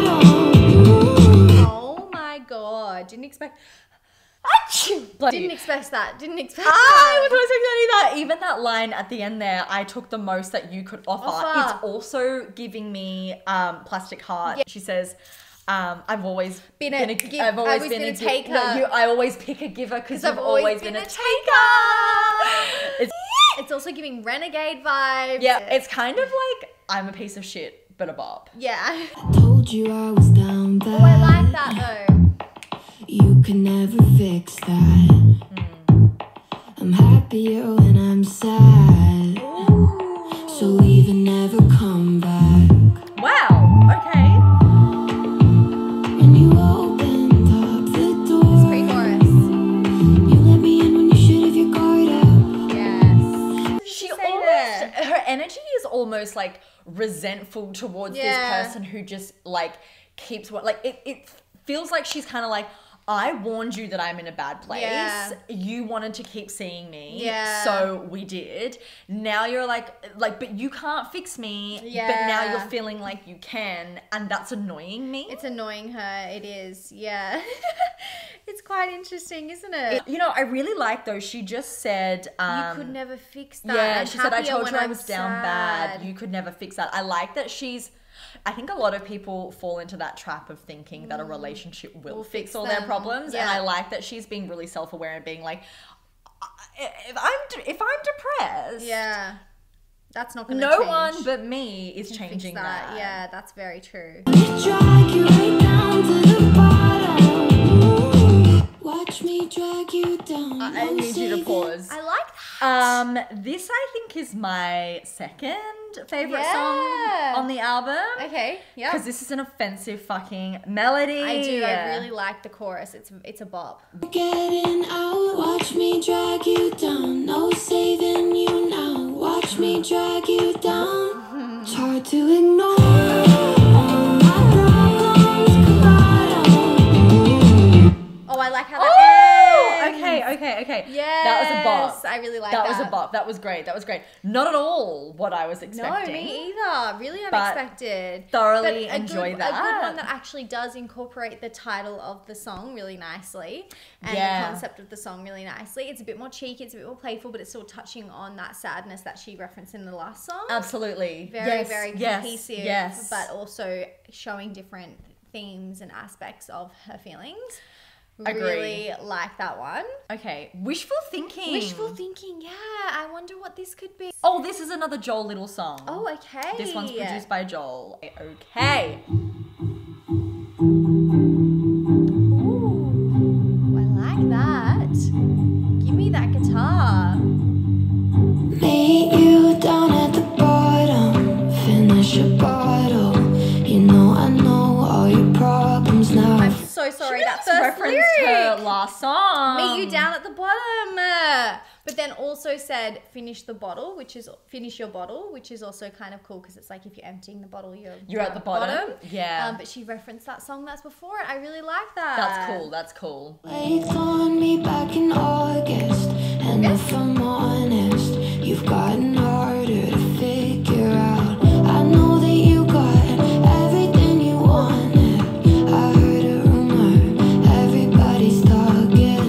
bottom. Oh my god! Didn't expect. Bloody- Didn't expect that. Didn't expect I that. was expecting that. Even that line at the end there, I took the most that you could offer. Offer. It's also giving me um, Plastic Heart. Yeah. She says, um, I've always Been a gi- give- I've always always been, been a, a gi- taker. No, you, I always pick a giver because I've I've always been, a taker. It's, It's also giving renegade vibes. yeah, it's kind of like I'm a piece of shit, but a bop. Yeah. I told you I was down bad. Oh, I like that though. You can never fix that. I'm happier when I'm sad. So leave and never come back. Wow. Okay. When you opened up the door, Pre-chorus. you let me in when you should have your guard up. Yes. She say almost, there? her energy is almost like resentful towards Yeah. this person who just like keeps what, like it, it feels like she's kind of like, I warned you that I'm in a bad place. Yeah. You wanted to keep seeing me. Yeah. So we did. Now you're like, like, but you can't fix me. But now Yeah. you're feeling like you can. And that's annoying me. It's annoying her. It is. Yeah. It's quite interesting, isn't it? You know, I really like though, she just said, um, you could never fix that. yeah, I'm she said, I happier told when you I I'm was down sad." bad. You could never fix that. I like that she's, I think a lot of people fall into that trap of thinking that a relationship will, Will fix fix all their them. problems. Yeah. And I like that she's being really self-aware and being like, "I- if I'm, if I'm depressed, Yeah. That's not going to no change. one but me is Fix changing that. Yeah, that's very true. Drag you right down to the bottom. Watch me drag you down. I No need you to saving. pause. I like that. Um, this I think is my second favorite Yeah. song on the album. Okay, yeah. Because this is an offensive fucking melody. I do. I really like the chorus. It's it's a bop. Getting out, watch me drag you down. No saving you now. Watch me drag you down. It's hard to ignore all my problems collide. Oh, I like how that Oh, ends. okay, okay, okay. Yes, That was a bop. I really like that. that. was a bop. That was great. That was great. Not at all what I was No, expecting. me either. Really But unexpected. thoroughly But a enjoy good, that. A good one that actually does incorporate the title of the song really nicely and Yeah. the concept of the song really nicely. It's a bit more cheeky, it's a bit more playful, but it's still touching on that sadness that she referenced in the last song. Absolutely. Very, yes, very yes, cohesive, yes. but also showing different themes and aspects of her feelings. Agree. Really like that one. Okay, wishful thinking. Wishful thinking, yeah. I wonder what this could be. Oh, this is another Joel Little song. Oh, okay. This one's produced by Joel. Okay. Ooh, I like that. Give me that guitar. Meet you down at the bottom. Finish a bottle. You know I know all your problems now. I'm so sorry. That She first referenced lyric. her last song. Meet you down at the bottom. Uh, But then also said finish the bottle, which is finish your bottle, which is also kind of cool because it's like if you're emptying the bottle, you're You're at the bottom. Yeah. Um, but she referenced that song that's before it. I really like that. That's cool. That's cool. Wait on me back in August, and if I'm honest, you've gotten harder to figure out. I know that you got everything you wanted. I heard a rumor, everybody's talking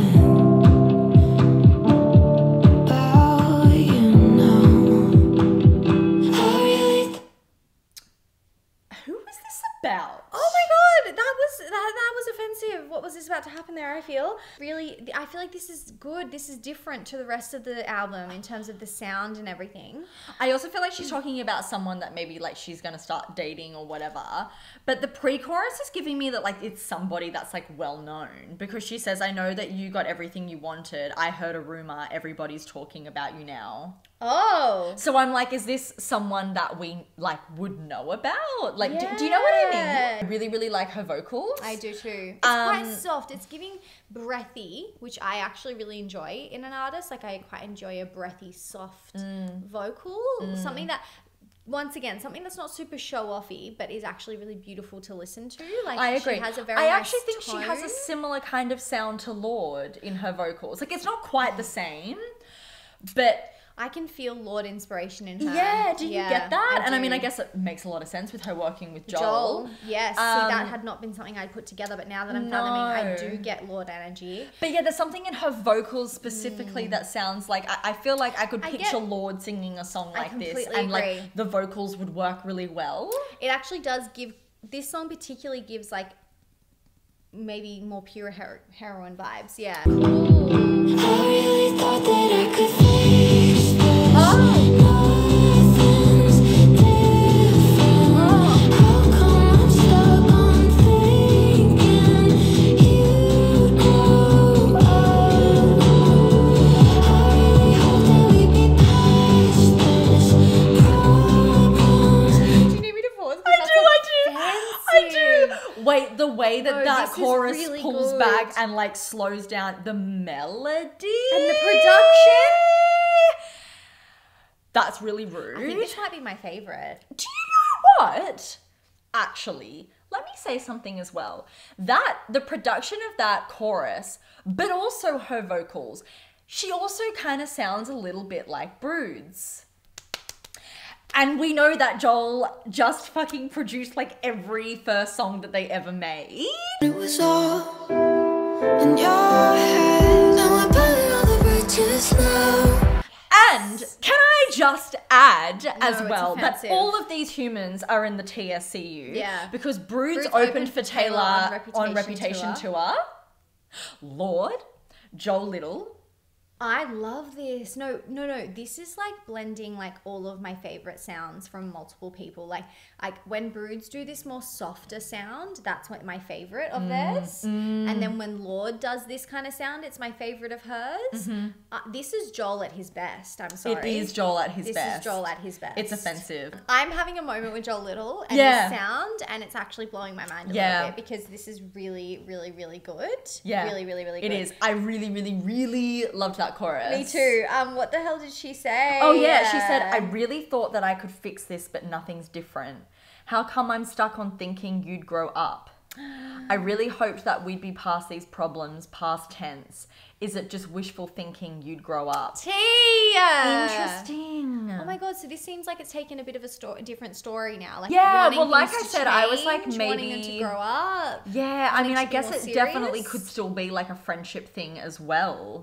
about you now. I really th- Who was this about? Oh my god, that was that, that was offensive. What was this about to happen there? I feel really. I feel like this is good. This is different to the rest of the album in terms of the sound and everything. I also feel like she's talking about someone that maybe like she's gonna start dating or whatever. But the pre-chorus is giving me that like it's somebody that's like well known because she says, "I know that you got everything you wanted. I heard a rumor. Everybody's talking about you now." Oh. So I'm like, is this someone that we like would know about? Like, do, do you know what I Yeah. mean? I really, really like her vocals. I do too. It's Um, quite soft. It's giving breathy, which I actually really enjoy in an artist. Like I quite enjoy a breathy, soft Mm. vocal. Something that, once again, something that's not super show-offy, but is actually really beautiful to listen to. Like I agree. She has a very I nice actually think tone. she has a similar kind of sound to Lorde in her vocals. Like, it's not quite the same, but I can feel Lorde inspiration in her. yeah, do you Yeah, get that? And I do. mean, I guess it makes a lot of sense with her working with Joel. Joel, yes. See, Um, that had not been something I'd put together, but now that I'm fathoming, I No. do get Lorde energy. But yeah, there's something in her vocals specifically that sounds like, I, I feel like I could Mm. I picture get- Lorde singing a song I like this, completely and like agree. the vocals would work really well. It actually does give, this song particularly gives like maybe more pure hero- heroine vibes. Yeah. I really thought that I could fix this. Nothing's different. How come I'm stuck on thinking you'd grow up? I really hope that we'd be past this problems. Do you need me to pause? I do, I do, I do. Wait, the way that No, that this is chorus really pulls good. back and like slows down the melody And the production. That's really rude. I think this might be my favorite. Do you know what? Actually, let me say something as well. That the production of that chorus, but also her vocals, she also kind of sounds a little bit like Broods. And we know that Joel just fucking produced like every first song that they ever made. It was all in your head. Now we're burning all the bridges now. And can I just add as it's well that offensive. all of these humans are in the T S C U. Yeah. Because Broods, Broods opened, for Taylor, on Reputation, Reputation Tour. Lorde, Joel Little. I love this. No, no, no. This is like blending like all of my favorite sounds from multiple people. Like, like when Broods do this more softer sound, that's what my favorite of theirs. And then when Lorde does this kind of sound, it's my favorite of hers. Uh, this is Joel at his best. I'm sorry. It is Joel at his this best. is Joel at his best. It's offensive. I'm having a moment with Joel Little and Yeah. this sound, and it's actually blowing my mind a Yeah. little bit because this is really, really, really good. Yeah. Really, really, really good. It is. I really, really, really loved that chorus. Me too. Um, what the hell did she say? Oh yeah, she said, I really thought that I could fix this, but nothing's different. How come I'm stuck on thinking you'd grow up? I really hoped that we'd be past these problems, past tense. Is it just wishful thinking you'd grow up? Tia! Interesting. Oh my god, so this seems like it's taken a bit of a, sto- a different story now. Like Yeah, wanting well, like things I to said, I was like, change, wanting them to maybe- grow up. Yeah, I Wanting mean, to I be guess more it definitely serious? could still be like a friendship thing as well.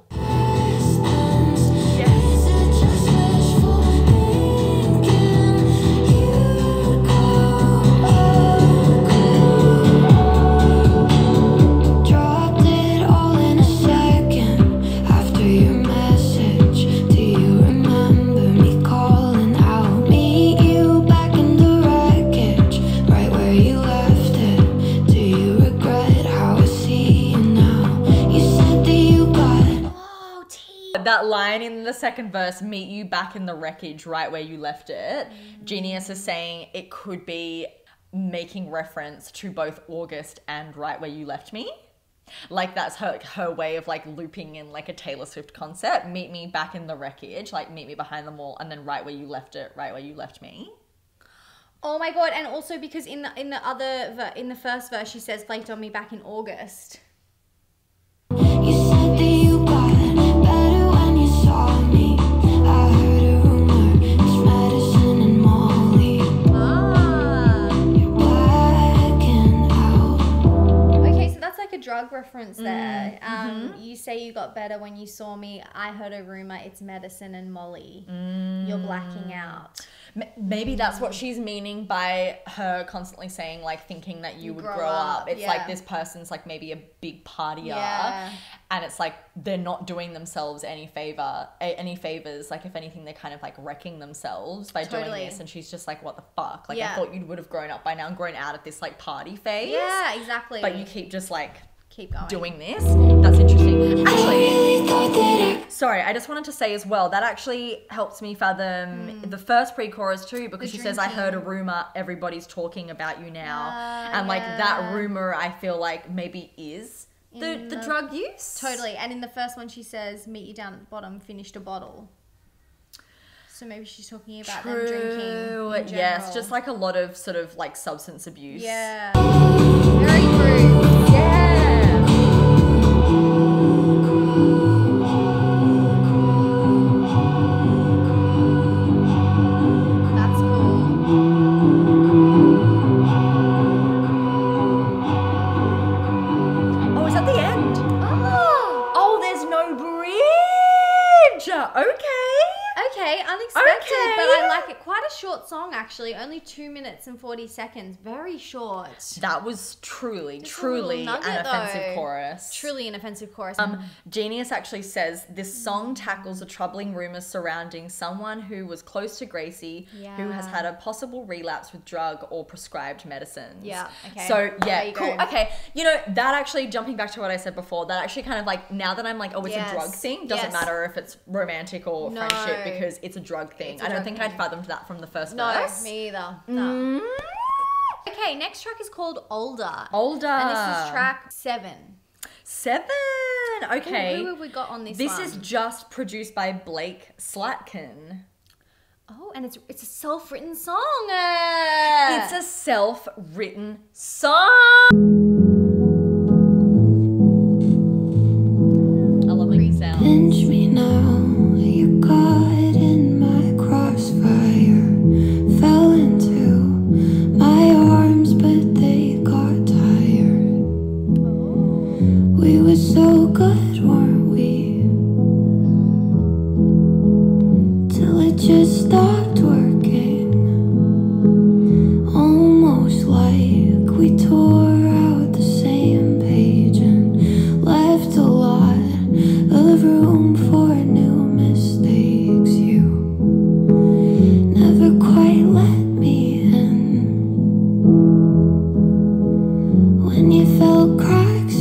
Is it just wishful thinking you'd grow up? Dropped it all in a second after your message. Do you remember me calling out? Meet you back in the wreckage, right where you left it. Do you regret how I see you now? You said that you got Oh, Tia. That line in the second verse, meet you back in the wreckage right where you left it. Genius is saying it could be making reference to both August and right where you left me. Like that's her her way of like looping in like a Taylor Swift concept. Meet me back in the wreckage, like meet me behind the wall, and then right where you left it, right where you left me. Oh my god, and also because in the in the other ver- in the first verse she says flaked on me back in August. You said that you got better when you saw me. I heard a rumor, it's medicine and Molly. Ah. You're blacking out. Okay, so that's like a drug reference there. Mm, Um, mm-hmm. You say you got better when you saw me. I heard a rumor, it's medicine and Molly. Mm. You're blacking out. M- Maybe that's what she's meaning by her constantly saying like thinking that you would Grow grow, up. up, It's yeah. like this person's like maybe a big partier, Yeah. and it's like they're not doing themselves any favor, a- any favors. Like if anything, they're kind of like wrecking themselves by Totally. doing this. And she's just like, what the fuck? Like Yeah. I thought you would have grown up by now and grown out of this like party phase. Yeah, exactly. But you keep just like keep going. doing this. That's interesting. Actually, sorry, I just wanted to say as well, that actually helps me fathom Mm. the first pre-chorus too, because The she says, I heard a drinking. rumor, everybody's talking about you now. Ah, and like yeah. that rumor, I feel like maybe is the, In the the- drug use. Totally. And in the first one, she says, meet you down at the bottom, finished a bottle. So maybe she's talking about them drinking. True. In Yes, general. just like a lot of sort of like substance abuse. Yeah. Very true. Yeah. That's cool. Oh, is that the end? Oh. Oh, there's no bridge. Okay. Okay, unexpected, Okay. but I like it. Quite a short song, actually. Only two minutes and forty seconds. Very short. That was truly, Just a truly little nugget, an offensive though. chorus. Truly an offensive chorus. Um, Genius actually says this song tackles the troubling rumors surrounding someone who was close to Gracie, who has Yeah. had a possible relapse with drug or prescribed medicines. Yeah, okay. So yeah, There you cool. go. Okay, you know that actually jumping back to what I said before, that actually kind of like now that I'm like, oh, it's Yes. a drug thing. Doesn't Yes. matter if it's romantic or No. friendship because it's a drug thing. It's a I don't drug think thing. I'd fathomed that from the first no, verse. me either. No. Mm, Okay, next track is called Older. older. And this is track seven. seven. Okay. Ooh, who have we got on this This one? is just produced by Blake Slatkin. Oh, and it's it's a self-written song. Uh, It's a self-written song. I love making sounds. Pinch me now, you got in my crossfire. Fell into my arms, but they got tired. We were so good, weren't we? Till it just stopped working. Almost like we tore out the same page and left a lot of room for new mistakes. You never quite let me in. When you felt cracks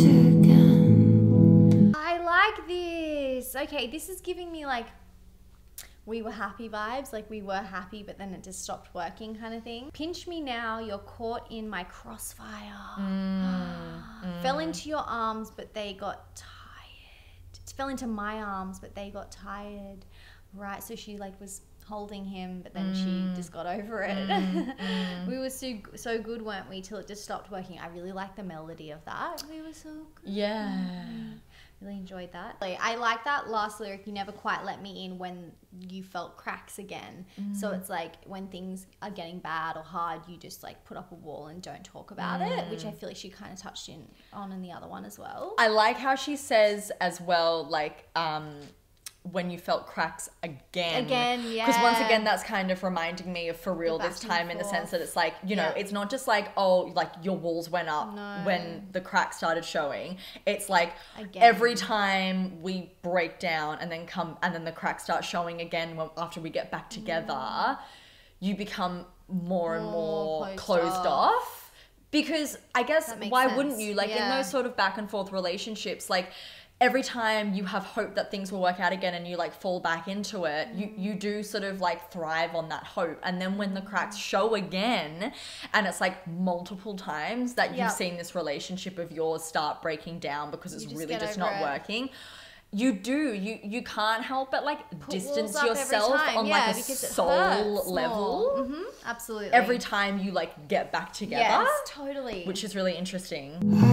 again. I like this. Okay, this is giving me like we were happy vibes, like we were happy, but then it just stopped working kind of thing. Pinch me now, you're caught in my crossfire. Fell into your arms, but they got tired. Fell into my arms, but they got tired. Right, so she like was holding him, but then she just got over it. We were so, so good, weren't we, till it just stopped working. I really like the melody of that. We were so good. Yeah. Really enjoyed that. Like, I like that last lyric, you never quite let me in when you felt cracks again. So it's like when things are getting bad or hard, you just like put up a wall and don't talk about it, which I feel like she kind of touched in on in the other one as well. I like how she says as well, like, um, when you felt cracks again. Again, Because once yeah. again, that's kind of reminding me of For Real The this back and time in the sense forth. that it's like, you know, Yeah. it's not just like, oh, like your walls went up No. when the cracks started showing. It's like Again. every time we break down and then come, and then the cracks start showing again when, after we get back together, you become more and More more closed closed off. off. Because I guess That makes why sense. wouldn't you? Like in Yeah. those sort of back and forth relationships, like every time you have hope that things will work out again and you like fall back into it, you you do sort of like thrive on that hope. And then when the cracks show again and it's like multiple times that you've Yeah. seen this relationship of yours start breaking down because it's You just really get just over not it. working. You do. You you can't help but like Put distance walls up every yourself time, on yeah, like a because it soul hurts level more. Mhm, absolutely. every time you like get back together. Yes, totally. Which is really interesting.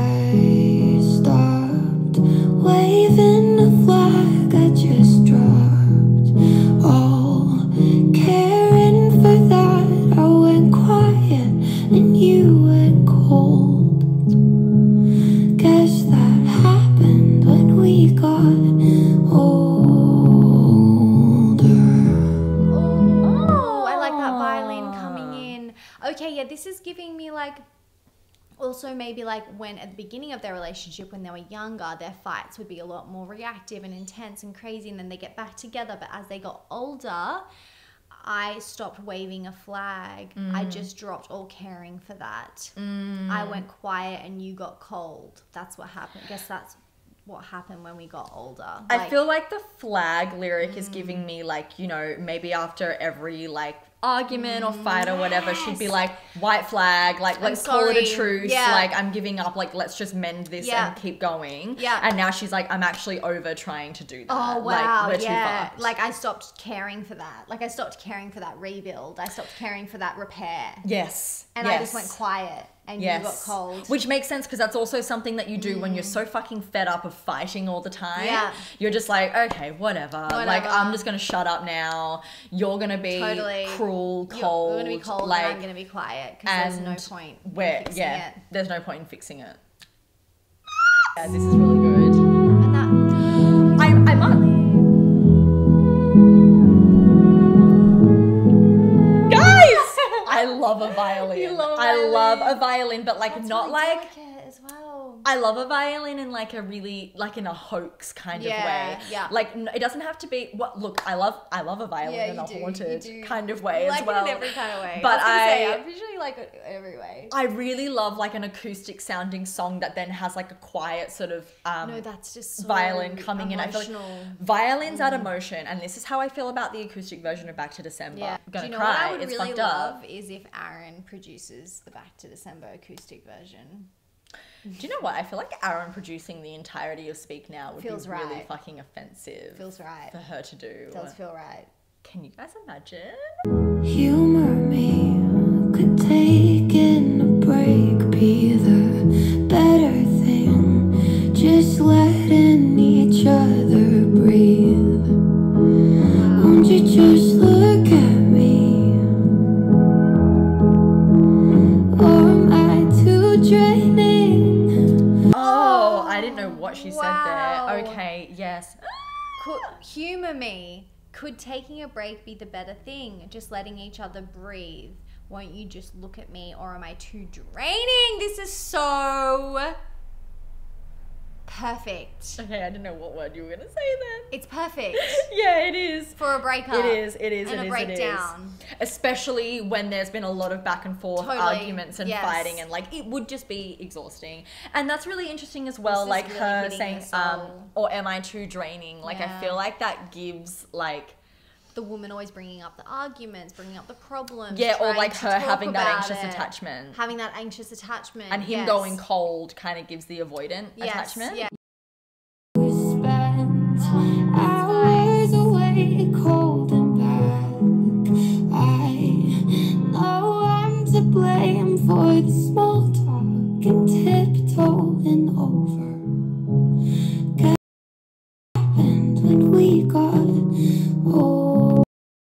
I stopped waving the flag I just dropped. All caring for that, I went quiet and you went cold. Guess that happened when we got older. Oh, I like that violin coming in. Okay, yeah, this is giving me like also maybe like when at the beginning of their relationship when they were younger, their fights would be a lot more reactive and intense and crazy, and then they get back together. But as they got older, I stopped waving a flag. Mm. I just dropped all caring for that. Mm. I went quiet and you got cold. That's what happened. I guess that's what happened when we got older. I Like, feel like the flag lyric mm. is giving me like, you know, maybe after every like argument or fight or whatever, she'd be like, white flag, like let's call it a truce, yeah. like I'm giving up, like let's just mend this yeah. and keep going. Yeah. And now she's like, I'm actually over trying to do that. Oh wow, like, we're yeah. too fucked. Like I stopped caring for that. Like I stopped caring for that rebuild. I stopped caring for that repair. Yes. And yes. I just went quiet. And yes. you got cold. Which makes sense because that's also something that you do mm. when you're so fucking fed up of fighting all the time. Yeah. You're just like, okay, whatever. whatever. Like, I'm just going to shut up now. You're going to be totally. cruel, cold. You're going to be cold like, and I'm going to be quiet because there's no point where, in fixing yeah, it. There's no point in fixing it. Yeah, this is really good. And that... I, I might... I love a violin. You love a I violin. love a violin, but like That's not really like delicate as well. I love a violin in like a really like in a hoax kind yeah, of way. Yeah. Like n- it doesn't have to be what look, I love I love a violin yeah, in a do, haunted kind of way you as like well. It in every kind of way. But I, was I, say, I usually like it every way. I really love like an acoustic sounding song that then has like a quiet sort of um no, that's just so violin coming emotional. in. I feel like violins mm. add emotion, and this is how I feel about the acoustic version of Back to December. Yeah. I'm gonna Do you know cry. what I would it's really fucked love up. is if Aaron produces the Back to December acoustic version. Do you know what? I feel like Aaron producing the entirety of Speak Now would Feels be really right. fucking offensive. Feels right. For her to do. Does feel right. Can you guys imagine? Humor me, could taking a break be the better thing? Just letting each other breathe. Won't you just look at me? Or am I too draining? Oh, I didn't know what she Wow. said there. Okay, yes. Could humor me. Could taking a break be the better thing? Just letting each other breathe. Won't you just look at me, or am I too draining? This is so perfect. Okay, I didn't know what word you were gonna say then. It's perfect Yeah, it is. for a breakup. It is, it is, and it a is, breakdown. it is. Especially when there's been a lot of back and forth Totally. arguments and Yes. fighting, and like it would just be exhausting. And that's really interesting as well, This is like really her hitting saying, the um, soul. or am I too draining? Like I Yeah. feel like that gives like The woman always bringing up the arguments, bringing up the problems. yeah, or trying like to her talk having that about anxious it. attachment. Having that anxious attachment. And him yes. going cold kind of gives the avoidant Yes, attachment. yeah. Spent hours away, cold and back. I know I'm to blame for the small talk and tiptoeing over. What happened when we got older?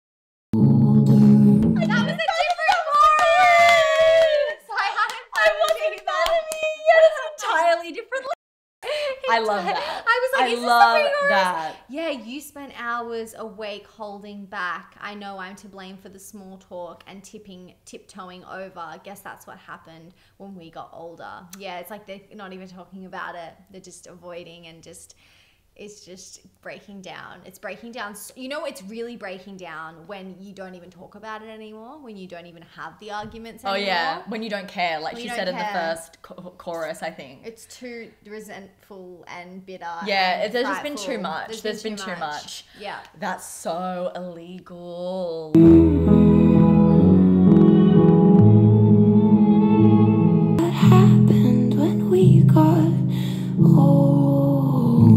That was a different chorus! I hadn't I wasn't either. that of me. Yeah, it's entirely different. I love that. I was like, I is this love the pre-chorus? that. Yeah, you spent hours awake holding back. I know I'm to blame for the small talk and tipping, tiptoeing over. I guess that's what happened when we got older. Yeah, it's like they're not even talking about it. They're just avoiding and just, it's just breaking down. It's breaking down. You know, it's really breaking down when you don't even talk about it anymore, when you don't even have the arguments Oh anymore. yeah, when you don't care, like When she you said don't in the care. first cho- chorus, I think. It's too resentful and bitter. Yeah, and there's just been frightful. too much. There's been too much. Yeah. That's so illegal. What happened when we got older?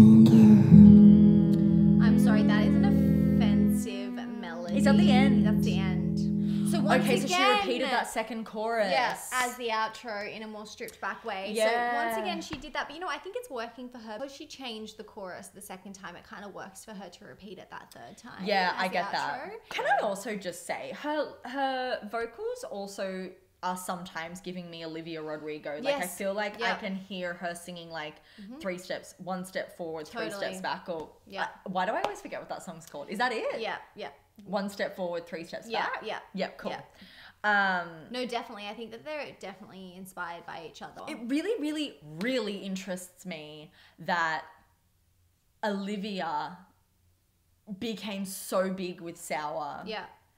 I'm sorry, that is an offensive melody. It's at the end. That's the end. So once Okay, so again, she repeated that second chorus. Yeah, as the outro in a more stripped back way. Yeah. So once again, she did that. But you know, I think it's working for her. Because she changed the chorus the second time, it kind of works for her to repeat it that third time. Yeah, as I the get that. outro. Can I also just say her her vocals also are sometimes giving me Olivia Rodrigo. Like I Yes. feel like I Yeah. can hear her singing like three steps, one step forward, three Totally. steps back. Or Yeah. I- why do I always forget what that song's called? Is that it? Yeah, yeah, One step forward, three steps yeah, back. yeah. Yep, cool. Yeah. Um, No, definitely. I think that they're definitely inspired by each other. it really, really, really interests me that Olivia became so big with Sour. yeah.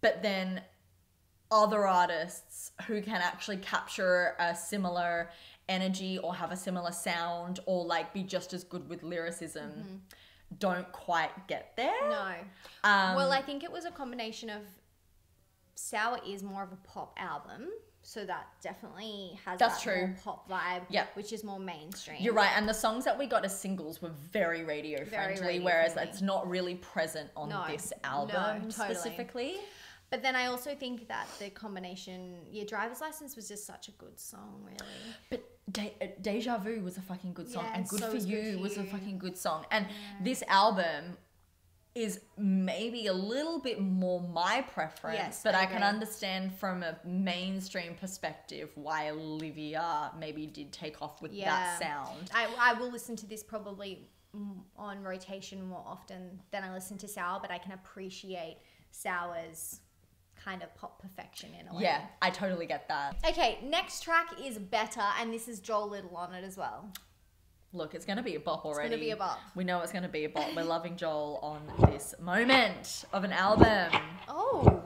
but then other artists who can actually capture a similar energy or have a similar sound or like be just as good with lyricism mm-hmm. don't quite get there. No. Um, well, I think it was a combination of Sour is more of a pop album, so that definitely has That's that true. more pop vibe, Yep. which is more mainstream. You're right, and the songs that we got as singles were very radio Very friendly, radio whereas friendly. it's not really present on No. this album No, totally. specifically. But then I also think that the combination, your driver's license was just such a good song, really. But De- uh, Deja Vu was a fucking good song, Yeah, and Good so for was You Good for was a You. fucking good song. And this album is maybe a little bit more my preference, Yes, but I I, can agree. understand from a mainstream perspective why Olivia maybe did take off with Yeah. that sound. I, I will listen to this probably mm, on rotation more often than I listen to Sour, but I can appreciate Sour's kind of pop perfection in a way. Yeah, I totally get that. Okay, next track is Better, and this is Joel Little on it as well. Look, it's going to be a bop already. gonna be a bop. We know it's going to be a bop. We're loving Joel on this moment of an album. Oh.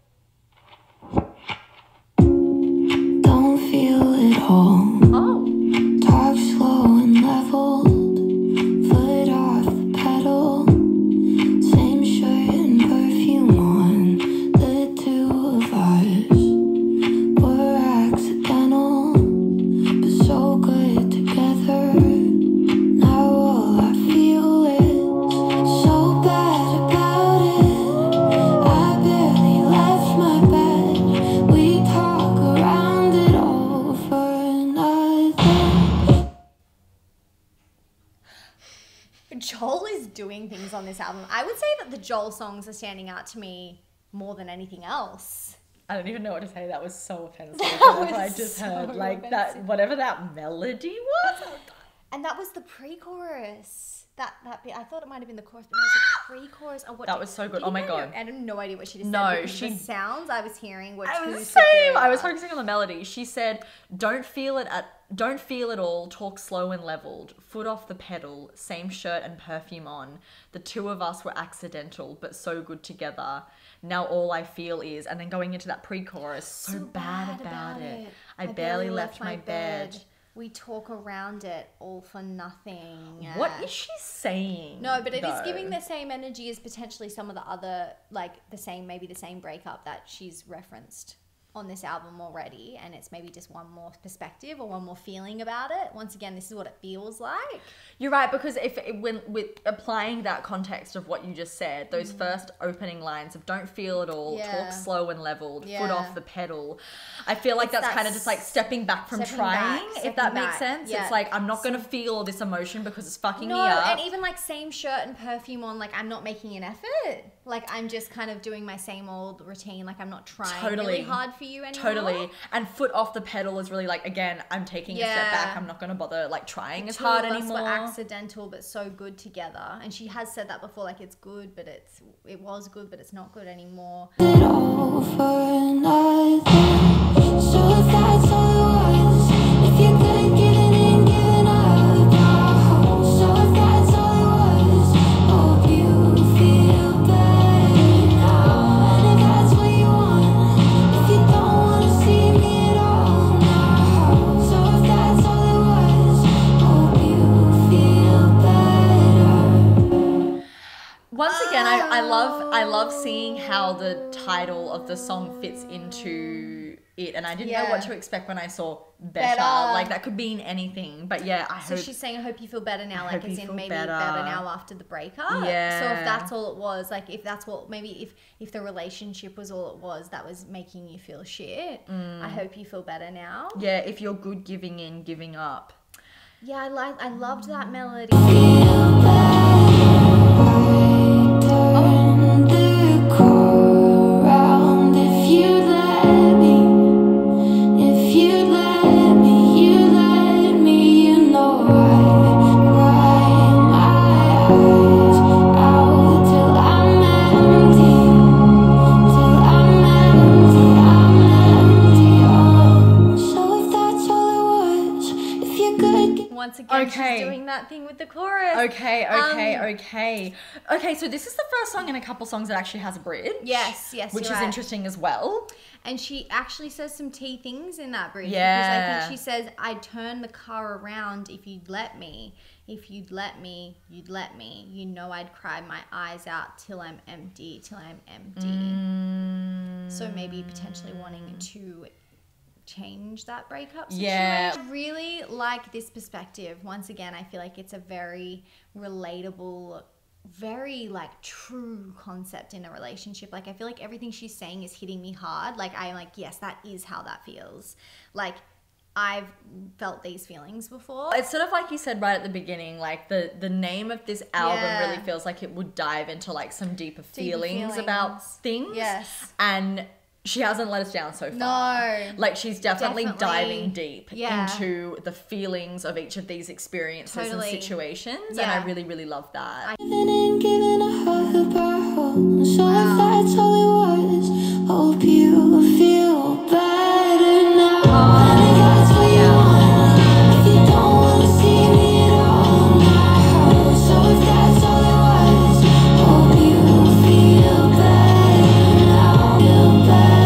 Don't feel it all. Oh. Talk slow and leveled. Foot off the pedal. Same shirt and perfume on. The two of us were accidental, but so good together. Now all I feel is so bad about it. I barely left my bed. We talk around it all for nothing. Joel is doing things on this album. I would say that the Joel songs are standing out to me more than anything else. I don't even know what to say. That was so offensive. That Whatever I was just so heard. Like that, offensive. whatever that melody was. And that was the pre-chorus. That that bit, I thought it might have been the chorus, but no, it was the pre-chorus. Oh, what That did- was so good. did Oh you my know- God. I had no idea what she just No, said. because she- The sounds I was hearing were I too was same. superior. I was focusing on the melody. She said, "Don't feel it at, don't feel it all. Talk slow and leveled. Foot off the pedal. Same shirt and perfume on. The two of us were accidental, but so good together. Now all I feel is," and then going into that pre-chorus, so, bad, about, it. I, barely left, my bed. We talk around it all for nothing. What is she saying? No, but it is though? giving the same energy as potentially some of the other, like the same, maybe the same breakup that she's referenced on this album already, and it's maybe just one more perspective or one more feeling about it. Once again, this is what it feels like. You're right, because if it, when with applying that context of what you just said, those first opening lines of "don't feel it all, Mm. Yeah. talk slow and leveled, Yeah. foot off the pedal," I feel like It's that's that kind of just like stepping back from stepping trying, back, if stepping that makes back. sense. Yeah. It's like I'm not gonna feel all this emotion because it's fucking No, me up. and even like same shirt and perfume on, like I'm not making an effort. Like I'm just kind of doing my same old routine. Like I'm not trying Totally. really hard for you anymore. Totally. And foot off the pedal is really like, again, I'm taking a step Yeah. back. I'm not going to bother like trying as Two hard of us anymore. were accidental but so good together, and she has said that before. Like it's good, but it's it was good, but it's not good anymore. It all for nothing. So if that's all it was, if you're good giving in, giving up, no. So if that's all it was, hope you feel better now. And if that's what you want, if you don't wanna see me at all, no. So if that's all it was, hope you feel better. Once again, I, I love I love seeing how the title of the song fits into it, and I didn't know Yeah. what to expect when I saw better. Better. Like that could mean anything, but yeah, I So hope. she's saying, I hope you feel better now, I like hope as you in feel maybe better. better. now after the breakup. Yeah. So if that's all it was, like if that's what, maybe if, if the relationship was all it was, that was making you feel shit, Mm. I hope you feel better now. Yeah, if you're good giving in, giving up. Yeah, I like, I loved that melody. Feel turn the car around if you'd let me. If you'd let me, you let me. You know I'd cry my eyes out till I'm empty. Till I'm empty, I'm empty. Oh, so if that's all it was, if you're good. Once once again, Okay. she's doing that thing with the chorus. Okay, okay, Um, okay. Okay, so this is the first song in a couple songs that actually has a bridge. Yes, yes, Which you're is right. interesting as well. And she actually says some tea things in that bridge. Because Yeah. I think she says, I'd turn the car around if you'd let me. If you'd let me, you'd let me. You know I'd cry my eyes out till I'm empty, till I'm empty. Mm. So maybe potentially wanting to change that breakup situation. Yeah. I really like this perspective. Once again, I feel like it's a very relatable, very like true concept in a relationship. Like I feel like everything she's saying is hitting me hard. Like I'm like, yes, that is how that feels. Like I've felt these feelings before. It's sort of like you said right at the beginning, like the, the name of this album Yeah. really feels like it would dive into like some deeper, Deeper feelings, feelings. about things. Yes. And she hasn't let us down so far. No. Like she's definitely, Definitely. diving deep Yeah. into the feelings of each of these experiences Totally. and situations. And Yeah. I really, really love that. Giving and giving a heart a hole. So if that's all it was, hope you feel better now. I think that's what you want. If you don't wanna see me at all now. So if that's all it was, hope you feel better now. Feel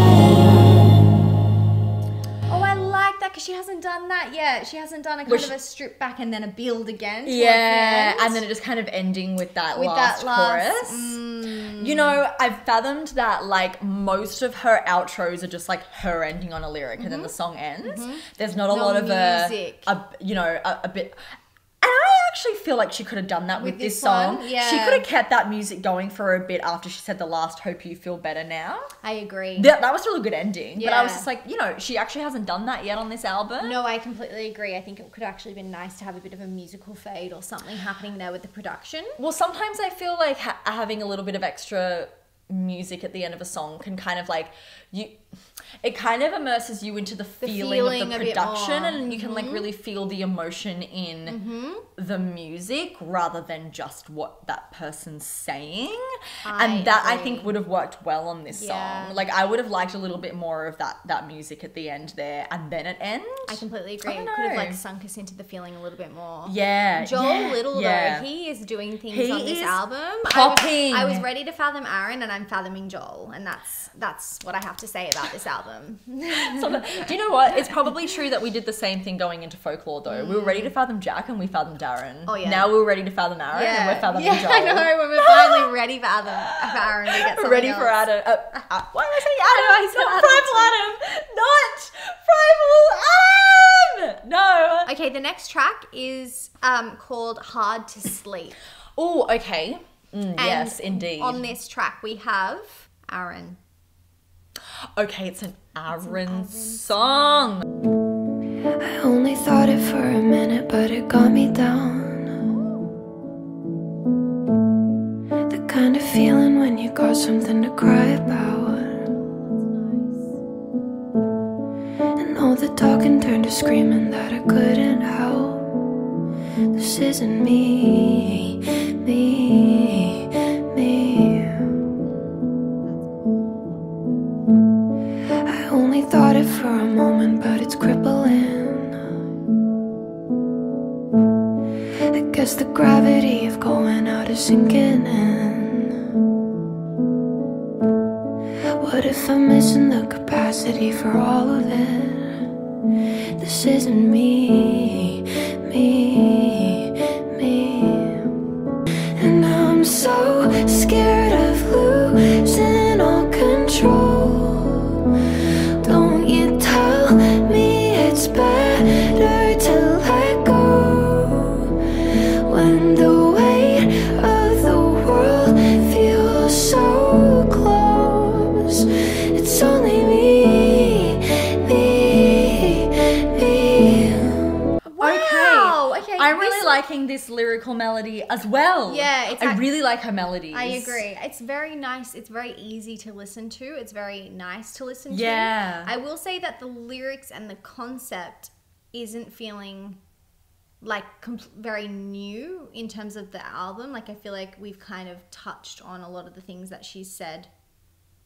better. Oh, I like that because she hasn't done that yet. She hasn't done a kind Which- of a strip back and then a build again. towards Yeah, the end. and then it just kind of ending with that with last that last chorus. mm, You know, I've fathomed that like most of her outros are just like her ending on a lyric and then the song ends. There's not a Mm-hmm. No lot of a, music. a, you know, a, a bit. And I actually feel like she could have done that with, With this, this song. one, yeah. She could have kept that music going for a bit after she said the last "Hope you feel better now." I agree. That, that was still a good ending. But I was Yeah. just like, you know, she actually hasn't done that yet on this album. No, I completely agree. I think it could actually been nice to have a bit of a musical fade or something happening there with the production. Well, sometimes I feel like ha- having a little bit of extra music at the end of a song can kind of like you it kind of immerses you into the feeling, feeling of a the bit production more. and you can like Mhm. really feel the emotion in Mm-hmm. the music rather than just what that person's saying. I And that I agree. think would have worked well on this Yeah. song. Like I would have liked a little bit more of that that music at the end there and then it ends. I completely agree. I It don't could have know. like sunk us into the feeling a little bit more. Yeah. Joel yeah, Little yeah. though, he is doing things He on this is album. popping. I was, I was ready to fathom Aaron, and I'm fathoming Joel, and that's that's what I have to say about this album. Sometimes- do you know what? It's probably true that we did the same thing going into folklore though. We were ready to fathom Jack and we fathomed Darren. Oh, yeah. Now we're ready to fathom Aaron and we're fathoming yeah, Joel. I know. When we're finally ready for Adam, for Aaron to get We're something ready else. for Adam. Uh, uh, why am I saying Adam? I It's said not Adam Primal Adam! Not Primal Adam! No. Okay, the next track is um, called "Hard to Sleep." Oh, okay. Mm, And yes, indeed. On this track, we have Aaron. Okay, it's an Aaron song. I only thought it for a minute, but it got me down. The kind of feeling when you got something to cry about. And all the talking turned to screaming that I couldn't help. This isn't me, me, me. I only thought it for a moment, but it's crippling. I guess the gravity of going out is sinking in. What if I'm missing the capacity for all of it? This isn't me, me, me. And I'm so scared of losing all control. Don't you tell me it's better to let go when the weight of the world feels so close. It's only me, me, me. Wow. Okay. I'm really this- liking this lyrical melody as well. Yeah, it's I ac- really like her melodies. I agree. It's very nice. It's very easy to listen to. It's very nice to listen to. Yeah. I will say that the lyrics and the concept isn't feeling like com- very new in terms of the album. Like I feel like we've kind of touched on a lot of the things that she's said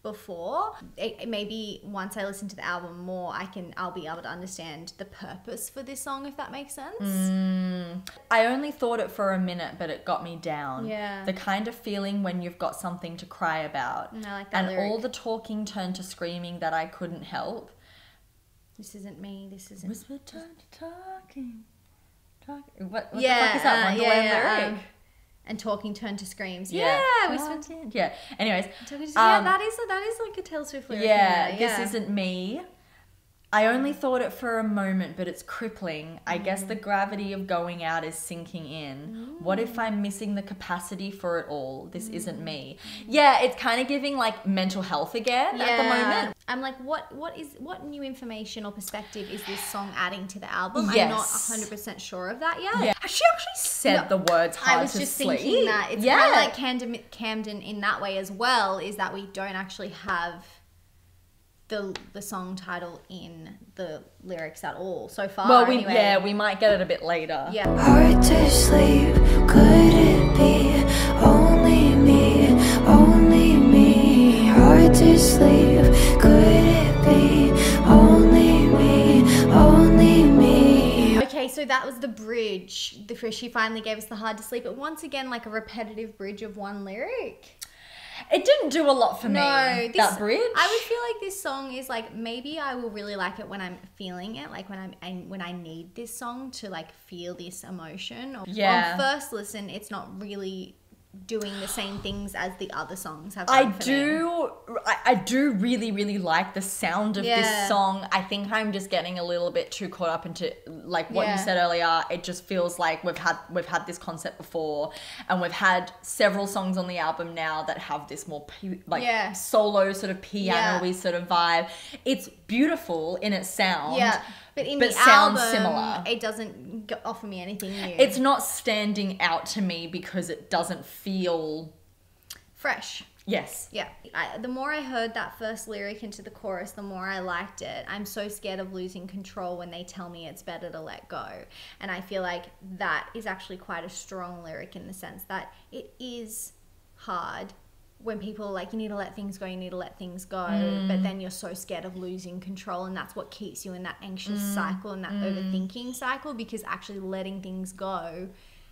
before. It, it maybe once I listen to the album more, I can I'll be able to understand the purpose for this song, if that makes sense. Mm. I only thought it for a minute, but it got me down. Yeah. The kind of feeling when you've got something to cry about. And I like that And lyric. all the talking turned to screaming that I couldn't help. This isn't me. This isn't. Whisper turned to talking. Talking. What, what yeah, the fuck is that uh, Wonderland yeah, yeah, lyric? um, and talking turned to screams. Yeah. Yeah, whisper. Talking. Yeah. Anyways. Talking to, yeah, um, that is that is like a Taylor Swift lyric. Yeah, in there, this yeah. isn't me. I only thought it for a moment, but it's crippling. I Mm. guess the gravity of going out is sinking in. Mm. What if I'm missing the capacity for it all? This mm. isn't me. Yeah, it's kind of giving like mental health again yeah. at the moment. I'm like, what what is what new information or perspective is this song adding to the album? Yes. I'm not one hundred percent sure of that yet. Yeah. Has she actually said No, the words hard I was to just sleep? thinking that. It's yeah. kind of like Camden, Camden in that way as well, is that we don't actually have the the song title in the lyrics at all so far. Well, we, anyway. yeah, we might get it a bit later. Yeah. Hard to sleep, could it be only me, only me? Hard to sleep, could it be only me, only me? Okay, so that was the bridge. The first, she finally gave us the hard to sleep, but once again, like a repetitive bridge of one lyric. It didn't do a lot for No, me, this, that bridge. I would feel like this song is like, maybe I will really like it when I'm feeling it, like when I'm and when I need this song to like feel this emotion. Or Yeah. on first listen, it's not really doing the same things as the other songs have I done for me. do, I, I do really, really like the sound of Yeah. this song. I think I'm just getting a little bit too caught up into, like what Yeah. you said earlier. It just feels like we've had we've had this concept before, and we've had several songs on the album now that have this more pi- like Yeah. solo sort of piano-y Yeah. sort of vibe. It's beautiful in its sound. Yeah, but in but the sounds album, similar. it doesn't g- offer me anything new. It's not standing out to me because it doesn't feel fresh. yes. Yeah. I, the more I heard that first lyric into the chorus, the more I liked it. I'm so scared of losing control when they tell me it's better to let go. And I feel like that is actually quite a strong lyric in the sense that it is hard when people are like, you need to let things go, you need to let things go. Mm. But then you're so scared of losing control. And that's what keeps you in that anxious Mm. cycle and that overthinking cycle, because actually letting things go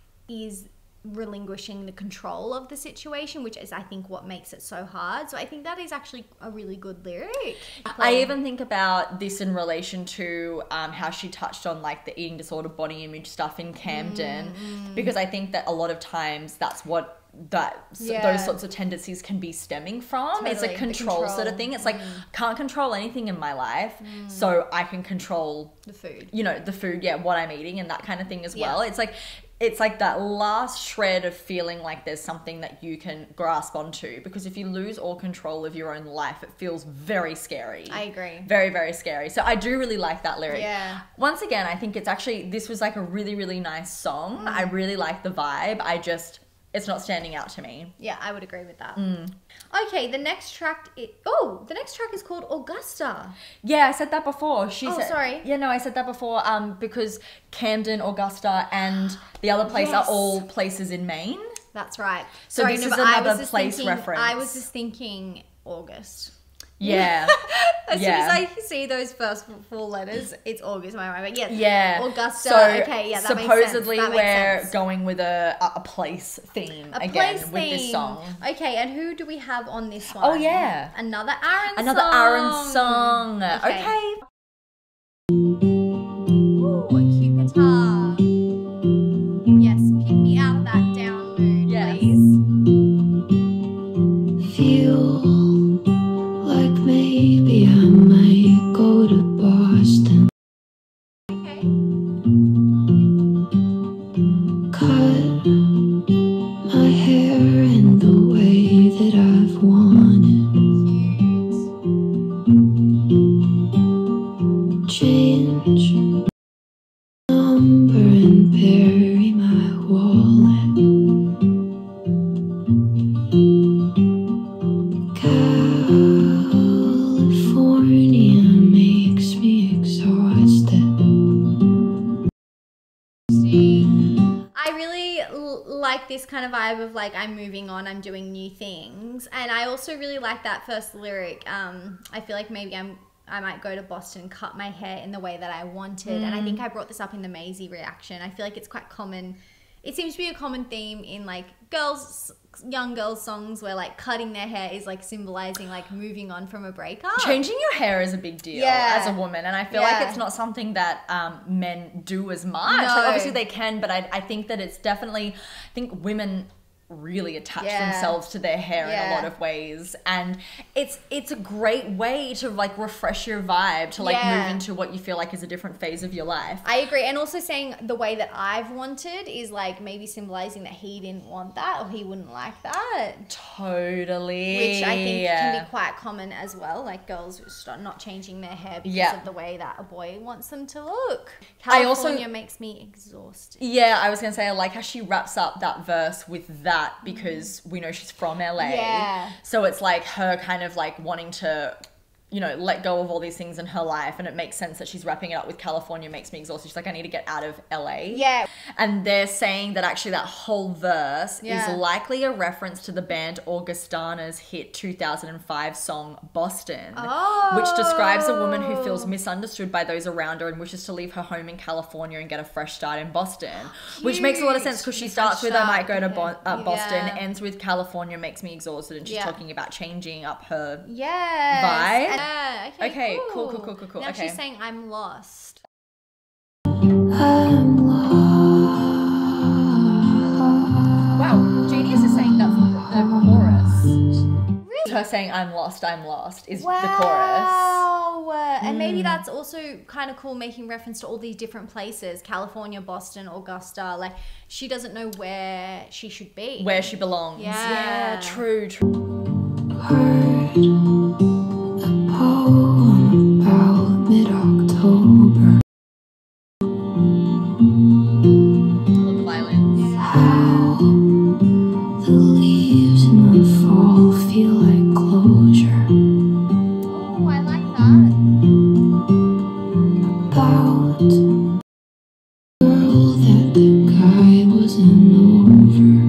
is relinquishing the control of the situation, which is I think what makes it so hard. So I think that is actually a really good lyric. I even think about this in relation to um, how she touched on like the eating disorder body image stuff in Camden, Mm, because I think that a lot of times that's what that s- Yeah. those sorts of tendencies can be stemming from. It's a Totally, the control, sort control. of thing. It's like can't control anything in my life, so I can control the food. you know the food, yeah, what I'm eating and that kind of thing as Yeah. well. It's like it's like that last shred of feeling like there's something that you can grasp onto, because if you lose all control of your own life, it feels very scary. I agree. Very, very scary. So I do really like that lyric. Yeah. Once again, I think it's actually, this was like a really, really nice song. I really like the vibe. I just, it's not standing out to me. Yeah, I would agree with that. Mm. Okay, the next track. It, oh, the next track is called Augusta. Yeah, I said that before. She Oh, said, sorry. Yeah, no, I said that before um, because Camden, Augusta, and the other place Yes. are all places in Maine. That's right. So this is but I another was just place thinking- reference. I was just thinking August. Yeah. As Yeah. soon as I see those first four letters, it's August. My mind, but yeah, Yeah. Augusta. So okay, yeah, that makes sense. supposedly That makes we're sense. going with a a a place theme A again place with theme. this song. Okay, and who do we have on this one? Oh, yeah. Another Aaron Another song. Aaron song. Okay. Okay. Ooh, a cute guitar. Yes, pick me out of that down mood, Yes. please. Feel like maybe I might go to Boston. Okay. Cut my hair in the way that I've wanted. Cute. like this kind of vibe of like, I'm moving on, I'm doing new things. And I also really like that first lyric. Um, I feel like maybe I'm, I might go to Boston, cut my hair in the way that I wanted. Mm. And I think I brought this up in the Maisie reaction. I feel like it's quite common. It seems to be a common theme in like girls, young girls songs where like cutting their hair is like symbolizing like moving on from a breakup. Changing your hair is a big deal yeah. as a woman, and I feel yeah. like it's not something that um, men do as much. No. Like obviously they can, but I, I think that it's definitely, I think women really attach yeah. themselves to their hair yeah. in a lot of ways, and it's it's a great way to like refresh your vibe, to like yeah. move into what you feel like is a different phase of your life. I agree. And also saying the way that I've wanted is like maybe symbolizing that he didn't want that or he wouldn't like that. Totally. Which I think can be quite common as well, like girls start not changing their hair because yeah. of the way that a boy wants them to look. I California also, makes me exhausted. Yeah, I was gonna say I like how she wraps up that verse with that, because we know she's from L A. Yeah. So it's like her kind of like wanting to, you know, let go of all these things in her life, and it makes sense that she's wrapping it up with California makes me exhausted. She's like, I need to get out of L A. Yeah. And they're saying that actually that whole verse yeah. is likely a reference to the band Augustana's hit two thousand five song Boston, oh. which describes a woman who feels misunderstood by those around her and wishes to leave her home in California and get a fresh start in Boston. Cute. Which makes a lot of sense, because she starts with I might go to Bo- uh, Boston, yeah. ends with California makes me exhausted, and she's yeah. talking about changing up her yes. vibe. And Yeah, okay, okay cool. cool, cool, cool, cool, cool. Now okay. she's saying, I'm lost. I'm lost. Wow, Genius is saying that's the, the chorus. Really? Her saying, I'm lost, I'm lost is wow. the chorus. Wow. And Mm. maybe that's also kind of cool, making reference to all these different places. California, Boston, Augusta. Like, she doesn't know where she should be. Where she belongs. Yeah. Yeah, true, true. Heard a poem about mid-October. Love the violins. How the leaves in the fall feel like closure. Oh, I like that. About the girl that the guy wasn't over.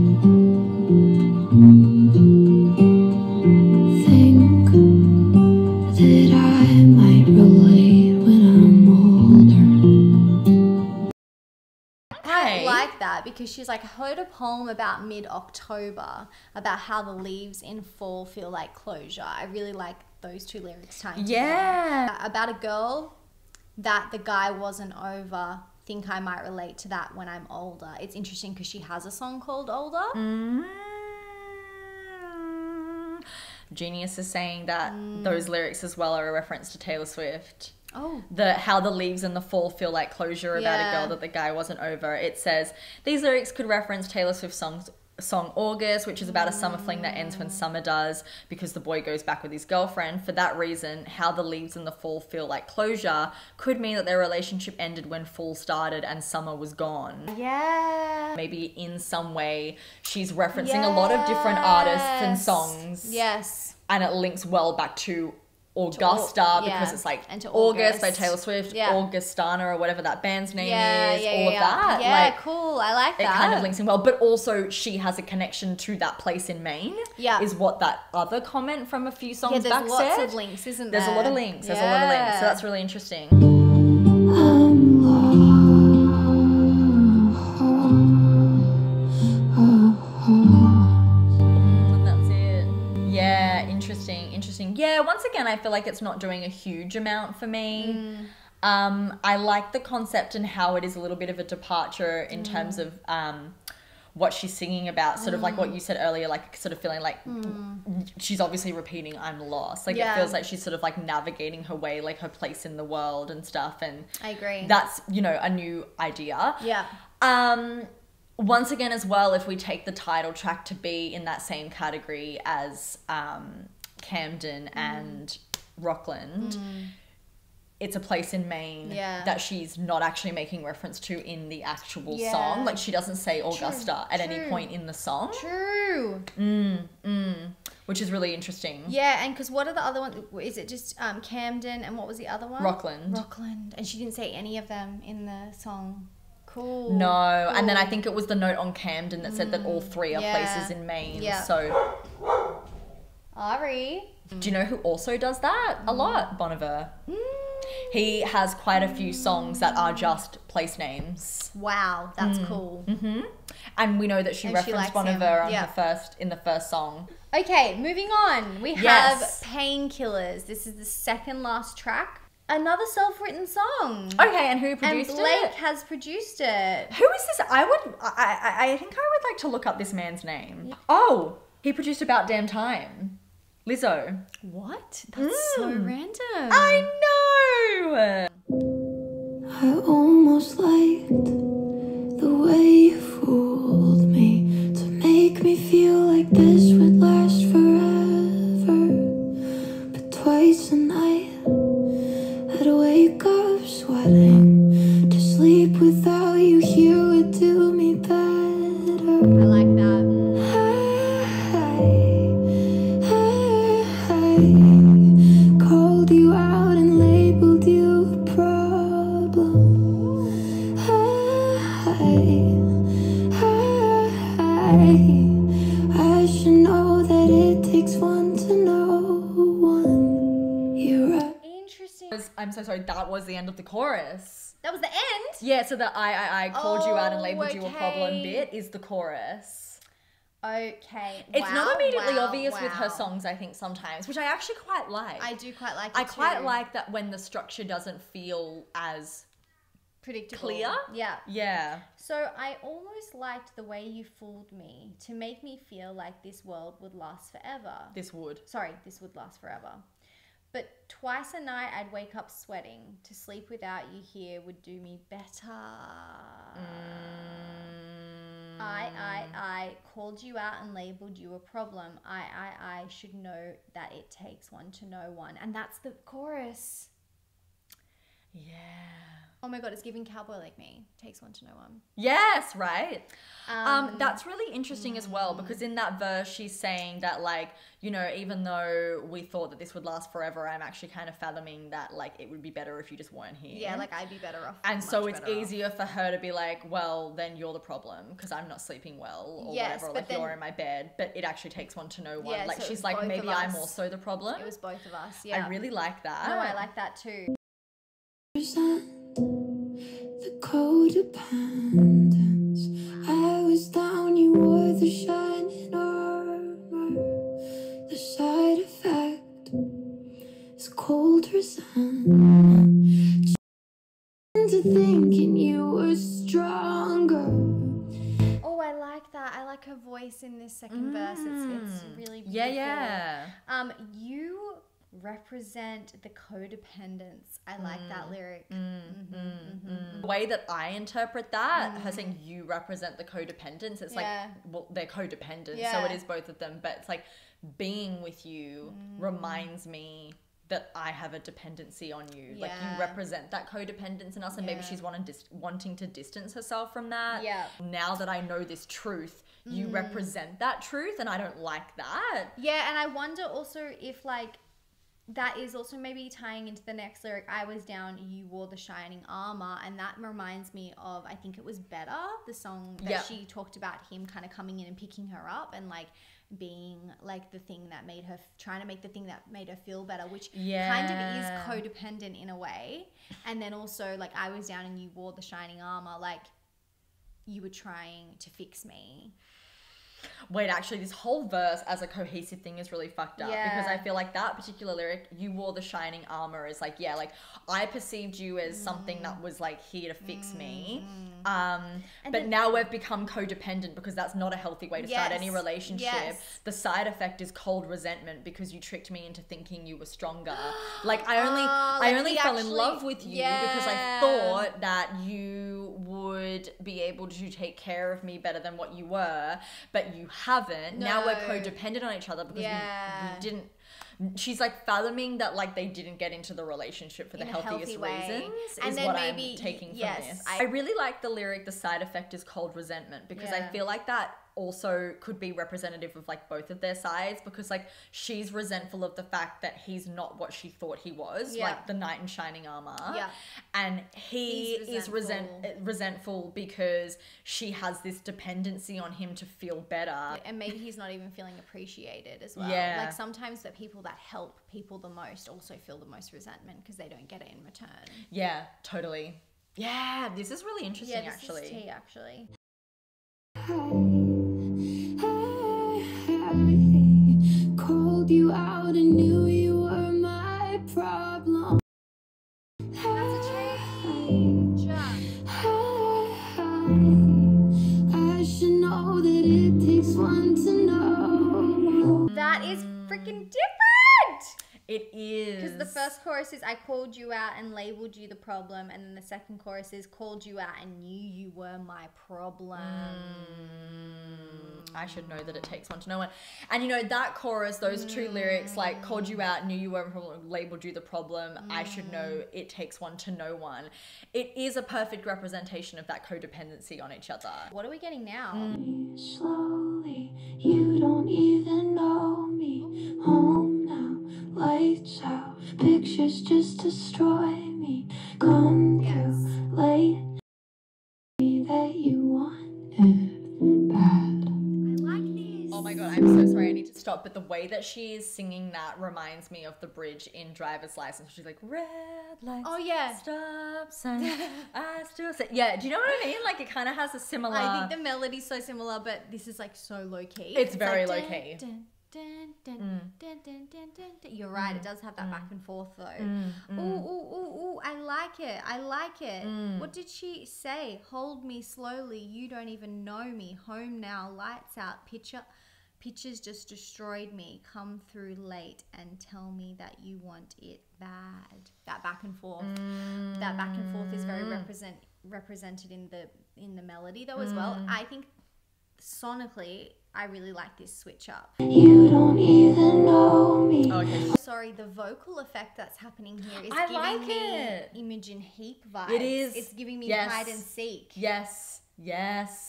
Think that I might relate when I'm older. Hey. I like that, because she's like, heard a poem about mid-October, about how the leaves in fall feel like closure. I really like those two lyrics tying Yeah. together. About a girl that the guy wasn't over. Think I might relate to that when I'm older. It's interesting because she has a song called Older. Mm. Genius is saying that Mm. those lyrics as well are a reference to Taylor Swift. Oh. The how the leaves in the fall feel like closure, about Yeah. a girl that the guy wasn't over. It says these lyrics could reference Taylor Swift's songs song August, which is about a summer fling that ends when summer does, because the boy goes back with his girlfriend. For that reason, how the leaves in the fall feel like closure could mean that their relationship ended when fall started and summer was gone. Yeah. Maybe in some way she's referencing a lot of different artists and Yes. songs. Yes. And it links well back to Augusta, Au- because yeah. it's like And to August by August. Taylor Swift, Yeah. Augustana or whatever that band's name Yeah, is, yeah, all yeah, of yeah. that. Yeah, like, cool. I like it that. kind of links in well, but also she has a connection to that place in Maine. Yeah. Is what that other comment from a few songs Yeah, there's back lots said. of links, isn't There's there? a lot of links. There's a lot of links. So Yeah. that's really interesting. I'm lost. And that's it. Yeah, interesting, interesting. Yeah, once again, I feel like it's not doing a huge amount for me. Mm. Um, I like the concept and how it is a little bit of a departure in Mm. terms of um, what she's singing about, sort of like what you said earlier, like sort of feeling like she's obviously repeating I'm lost. Like Mm. Yeah. it feels like she's sort of like navigating her way, like her place in the world and stuff. And I agree. that's, you know, a new idea. Yeah. Um, once again, as well, if we take the title track to be in that same category as um, Camden Mm. and Rockland, it's a place in Maine Yeah. that she's not actually making reference to in the actual Yeah. song. Like she doesn't say Augusta at any true. point in the song, True. mm, mm, which is really interesting. Yeah, and because what are the other ones? Is it just um, Camden and what was the other one? Rockland. Rockland. And she didn't say any of them in the song Cool. No, Cool. and then I think it was the note on Camden that said that all three are yeah. places in Maine. Yeah. So, Ari. do you know who also does that a lot? Bon Iver. He has quite a few songs that are just place names. Wow, that's cool. hmm And we know that she And she referenced likes Bon him. Iver on Yeah. her first in the first song. Okay, moving on. We Yes. have Painkillers. This is the second last track. Another self-written song. Okay, and who And produced Blake it? has produced it. Who is this? I would. I, I. I think I would like to look up this man's name. Oh, he produced About Damn Time. Lizzo. What? That's so Mm. random. I know. I almost liked the way you fooled me to make me feel like this would last forever. But twice a night I'd wake up sweating. To sleep without you here would do me better. I like that. I called you out and labeled you a problem. I, I should know that it takes one to know one. You're right. Interesting. I'm so sorry. That was the end of the chorus. That was the end? Yeah. So the I I I called you out and Oh, labeled you a problem okay. bit is the chorus. Okay. It's wow, not immediately wow, obvious with her wow. songs, I think, sometimes, which I actually quite like. I do quite like it I quite too. like that when the structure doesn't feel as Predictable. clear. Yeah. Yeah. So I almost liked the way you fooled me to make me feel like this world would last forever. This would. Sorry, this would last forever. But twice a night I'd wake up sweating. To sleep without you here would do me better. I, I, I called you out and labeled you a problem. I, I, I should know that it takes one to know one. And that's the chorus. Yeah. Oh my God, it's giving Cowboy Like Me. Takes one to know one. Yes, right. Um, Um, that's really interesting as well, because in that verse she's saying that, like, you know, even though we thought that this would last forever, I'm actually kind of fathoming that, like, it would be better if you just weren't here. Yeah, like I'd be better off. and so much it's better off. easier for her to be like, well, then you're the problem because I'm not sleeping well or Yes, whatever, or but like then- you're in my bed, but it actually takes one to know one. Yeah, like so it she's was like, both maybe of I'm us. also the problem. It was both of us. Yeah. I really like that. No, I like that too. Resent the codependence. I was down, you wore the shining armor. The side effect is cold resentment. To thinking you were stronger. Oh, I like that. I like her voice in this second verse. It's, it's really beautiful. Yeah, yeah. Um, you represent the codependence. I like that lyric. Mm-hmm, mm-hmm. The way that I interpret that, her saying you represent the codependence, it's Yeah. like, well, they're codependent, so Yeah. it is both of them, but it's like being with you reminds me that I have a dependency on you. Like Yeah. you represent that codependence in us, and maybe Yeah. she's wanting, dis- wanting to distance herself from that. Yeah. Now that I know this truth, you represent that truth, and I don't like that. Yeah, and I wonder also if like that is also maybe tying into the next lyric. I was down, you wore the shining armor, and that reminds me of, I think it was Better, the song that Yeah. she talked about him kind of coming in and picking her up and like being like the thing that made her, trying to make the thing that made her feel better, which kind of Yeah. is codependent in a way. And then also like I was down and you wore the shining armor, like you were trying to fix me. Wait, actually, this whole verse as a cohesive thing is really fucked up because Yeah. I feel like that particular lyric, you wore the shining armor, is like, yeah, like I perceived you as something that was like here to fix me. Um, And but then- now we've become codependent because that's not a healthy way to start any Yes, relationship. yes. The side effect is cold resentment because you tricked me into thinking you were stronger. Like I only, Oh, I like only we fell in actually- love with you because I Yeah. thought that you would be able to take care of me better than what you were, but you haven't. Now we're No. codependent on each other because Yeah. we, we didn't she's like fathoming that like they didn't get into the relationship for the In a healthiest healthy way. reasons And is then what maybe- I'm taking yes, from this. I- I really like the lyric, the side effect is called resentment, because I Yeah. feel like that also could be representative of like both of their sides, because like she's resentful of the fact that he's not what she thought he was, Yeah. like the knight in shining armor. Yeah. And he He's is resent resentful. resentful because she has this dependency on him to feel better. And maybe he's not even feeling appreciated as well. Yeah. Like sometimes the people that help people the most also feel the most resentment because they don't get it in return. Yeah, totally. Yeah, this is really interesting Yeah, this actually. is tea actually. I called you out and knew you were my problem. That's a change. I should know that it takes one to know. That is freaking different. It is. Because the first chorus is I called you out and labeled you the problem, and then the second chorus is called you out and knew you were my problem. Mm, I should know that it takes one to know one. And you know, that chorus, those two lyrics, like called you out, knew you were a problem, labeled you the problem, I should know it takes one to know one. It is a perfect representation of that codependency on each other. What are we getting now? Slowly, you don't even know me. Home now, lights out, pictures just destroy me. Come too late, me that you want it bad. I like this. Oh my god, I'm so sorry, I need to stop. But the way that she is singing that reminds me of the bridge in Driver's License. She's like, red lights, Oh, yeah. stop sign, I still say. Yeah, do you know what I mean? Like it kind of has a similar. I think the melody's so similar, but this is like so low key. It's very like, low key. dun, dun, dun, Mm. dun, dun, dun, dun, dun. You're right, it does have that back and forth though. Mm, Ooh, mm. ooh, ooh, ooh, I like it. I like it. Mm. What did she say? Hold me slowly. You don't even know me. Home now, lights out. Picture, pictures just destroyed me. Come through late and tell me that you want it bad. That back and forth. That back and forth is very represent represented in the in the melody though as well. I think sonically, I really like this switch up. You don't even know me. Oh, okay. Sorry, the vocal effect that's happening here is I giving like me it. Imogen Heap vibes. It is. It's giving me Yes. hide and seek. Yes, yes.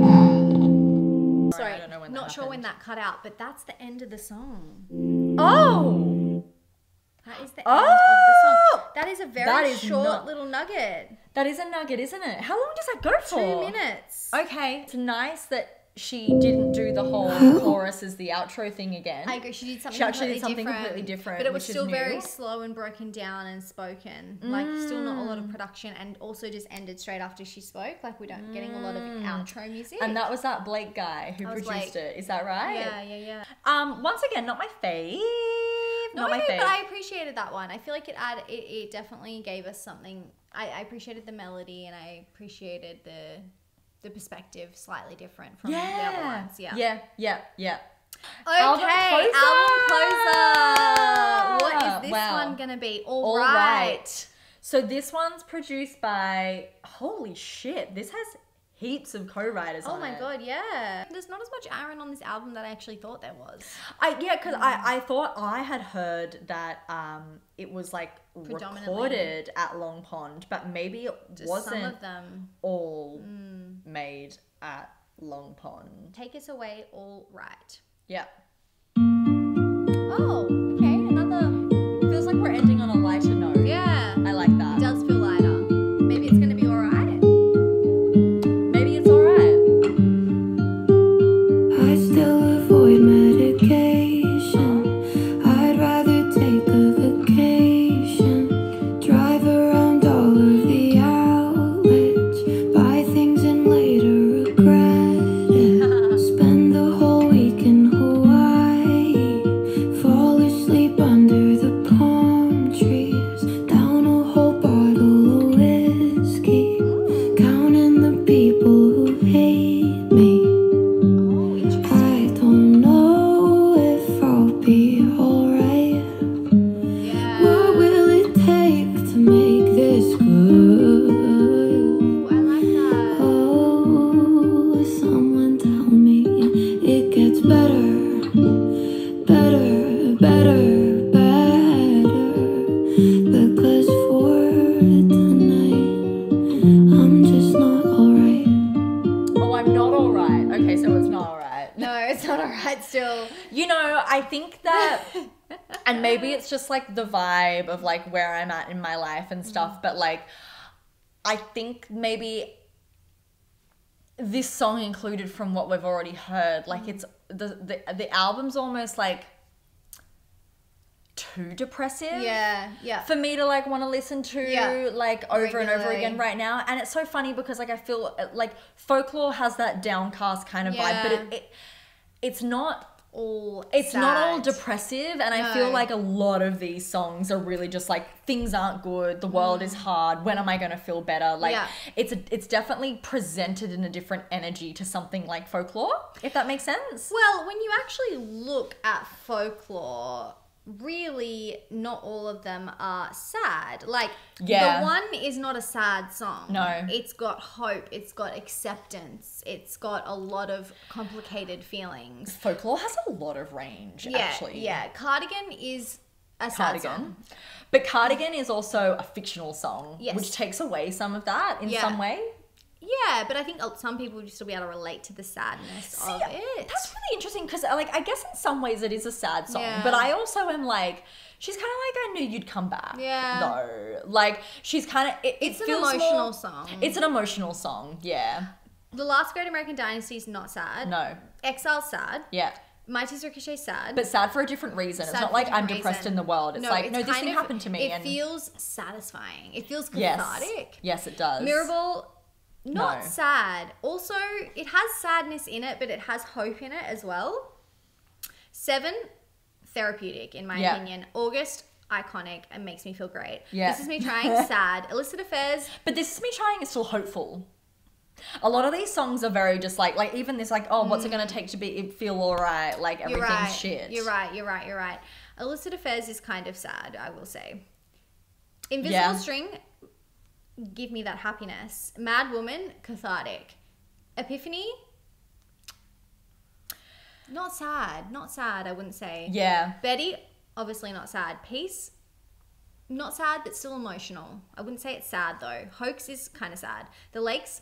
Sorry, I don't know when that not sure when happened. that cut out, but that's the end of the song. Oh! That is the end of the song. Oh! That is a very That is short not- little nugget. That is a nugget, isn't it? How long does that go for? Two minutes. Okay. It's nice that she didn't do the whole chorus as the outro thing again. I agree. She did something She actually completely did something different, completely different, but it was which is still very new. slow and broken down and spoken. Like still not a lot of production, and also just ended straight after she spoke. Like we don't getting a lot of outro music. And that was that Blake guy who That was produced Blake. it. Is that right? yeah, yeah, yeah. Um, once again, not my fave. Not, Not my my fave. but I appreciated that one. I feel like it added, it, it definitely gave us something. I, I appreciated the melody and I appreciated the the perspective slightly different from the other yeah. ones. Yeah. Yeah, yeah, yeah. Okay, Album album closer. closer. What is this Wow. one gonna be? All, All right. right. So this one's produced by, holy shit, this has heaps of co-writers Oh on my it. god, yeah. There's not as much Aaron on this album that I actually thought there was. I yeah, because I, I thought I had heard that um it was like Predominantly. recorded at Long Pond, but maybe it Just wasn't some of them. all made at Long Pond. Take us away, all right. Yeah. Oh, okay, another. Feels like we're ending on a lighter note. Yeah. I like that. It does feel lighter. Maybe it's gonna be all right. Maybe it's alright. I still avoid medication. I'd rather take a vacation. Drive around all of the outlets. Buy things and later regret it. Spend the whole week in Hawaii. Fall asleep Okay, so it's not alright. No, it's not alright still. You know, I think that, and maybe it's just like the vibe of like where I'm at in my life and stuff, but like, I think maybe this song included from what we've already heard, like it's, the, the, the album's almost like too depressive. Yeah, yeah. For me to like want to listen to Yeah. like over and over Regularly. again right now. And it's so funny because like I feel like folklore has that downcast kind of vibe, but Yeah. it, it it's not All it's not all sad. depressive, and I No. feel like a lot of these songs are really just like things aren't good, the world is hard, when am I going to feel better? Like Yeah. it's a, it's definitely presented in a different energy to something like folklore, if that makes sense. Well, when you actually look at folklore, really not all of them are sad. Like Yeah. the one is not a sad song. No. It's got hope, it's got acceptance, it's got a lot of complicated feelings. Folklore has a lot of range, Yeah, actually. yeah. Cardigan is a sad Cardigan. song. But Cardigan is also a fictional song, Yes. which takes away some of that in Yeah. some way. Yeah, but I think some people would still be able to relate to the sadness See, of it. that's really interesting because, like, I guess in some ways it is a sad song, Yeah. but I also am like, she's kind of like, I knew you'd come back. Yeah. Though, like, she's kind of. It, it It's an feels emotional more- song. It's an emotional song. Yeah. The Last Great American Dynasty is not sad. No. Exile's sad. Yeah. Mighty's Ricochet sad. But sad for a different reason. It's Sad not for a like I'm different depressed reason. in the world. It's like, no, this kind thing of- happened to me. It and feels satisfying. It feels yes. cathartic. Yes, it does. Mirrorball, not No. sad. Also, it has sadness in it, but it has hope in it as well. Seven, therapeutic in my Yeah. opinion. August, iconic and makes me feel great. Yeah. This is me trying sad. Illicit Affairs, But this is me trying is still hopeful. A lot of these songs are very just like, like even this like, oh, what's it gonna take to be feel all right? Like you're everything's right. shit. You're right. You're right. You're right. Illicit Affairs is kind of sad, I will say. Invisible Yeah. String, give me that happiness. Mad Woman, cathartic. Epiphany, not sad. Not sad, I wouldn't say. Yeah. Betty, obviously not sad. Peace, not sad, but still emotional. I wouldn't say it's sad though. Hoax is kind of sad. The Lakes,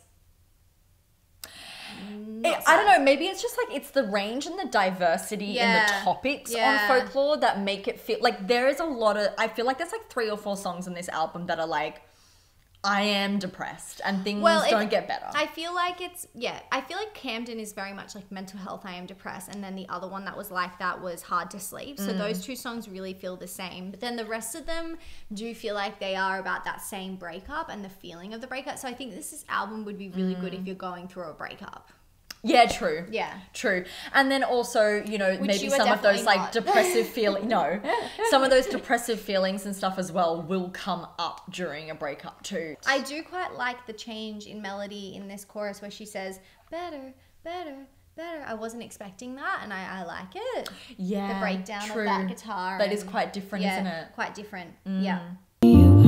not It- I don't sad. know, maybe it's just like it's the range and the diversity in Yeah. the topics Yeah. on folklore that make it feel like there is a lot of, I feel like there's like three or four songs on this album that are like, I am depressed and things Well, it- don't get better. I feel like it's, yeah, I feel like Camden is very much like mental health, I am depressed. And then the other one that was like that was Hard to Sleep. So those two songs really feel the same. But then the rest of them do feel like they are about that same breakup and the feeling of the breakup. So I think this, this album would be really good if you're going through a breakup. Yeah, true. Yeah. True. And then also, you know, maybe you are some of those definitely like not. depressive feeling no. Some of those depressive feelings and stuff as well will come up during a breakup too. I do quite like the change in melody in this chorus where she says, better, better, better. I wasn't expecting that and I, I like it. Yeah. The breakdown true. of that guitar. That is and- quite different, yeah, isn't it? quite different. Yeah. You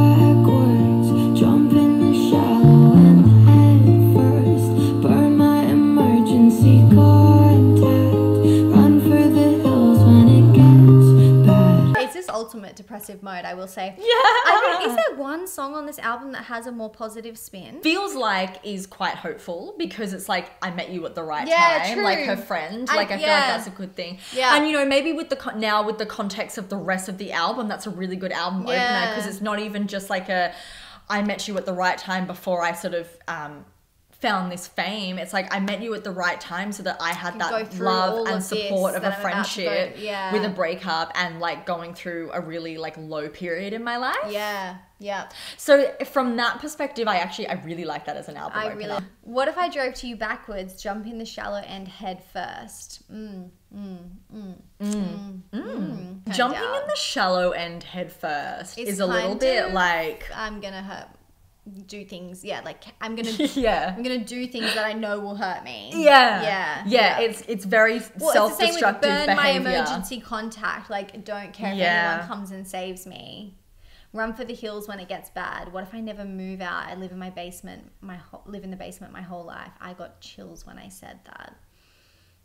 backwards, jump in the shallow and head first. Burn my emergency contact. Run for the hills when it gets bad. It's this ultimate depressive mode, I will say. Yeah. I think, is there one song on this album that has a more positive spin? Feels like is quite hopeful because it's like I met you at the right Yeah, time, true. like her friend. I- Like I, feel yeah. like that's a good thing. Yeah. And you know, maybe with the con- now with the context of the rest of the album, that's a really good album opener Yeah. because it's not even just like a I met you at the right time before I sort of um found this fame. It's like I met you at the right time so that I had Go that through all love and of support this of a that I'm about to go- friendship yeah. with a breakup and like going through a really like low period in my life. Yeah, yeah. So from that perspective, I actually I really like that as an album I opener. really. What if I drove to you backwards, jump in the shallow end head first? Mm, mm, mm, mm, mm. Kind Jumping of. in the shallow end head first It's is a little kind bit of- like I'm gonna hurt, do things. Yeah, like I'm gonna. yeah. I'm gonna do things that I know will hurt me. Yeah. Yeah. Yeah, it's it's very Well, it's the same with self-destructive burn my behavior. emergency contact. Like, don't care if Yeah. anyone comes and saves me. Run for the hills when it gets bad. What if I never move out? I live in my basement. My ho- live in the basement my whole life. I got chills when I said that.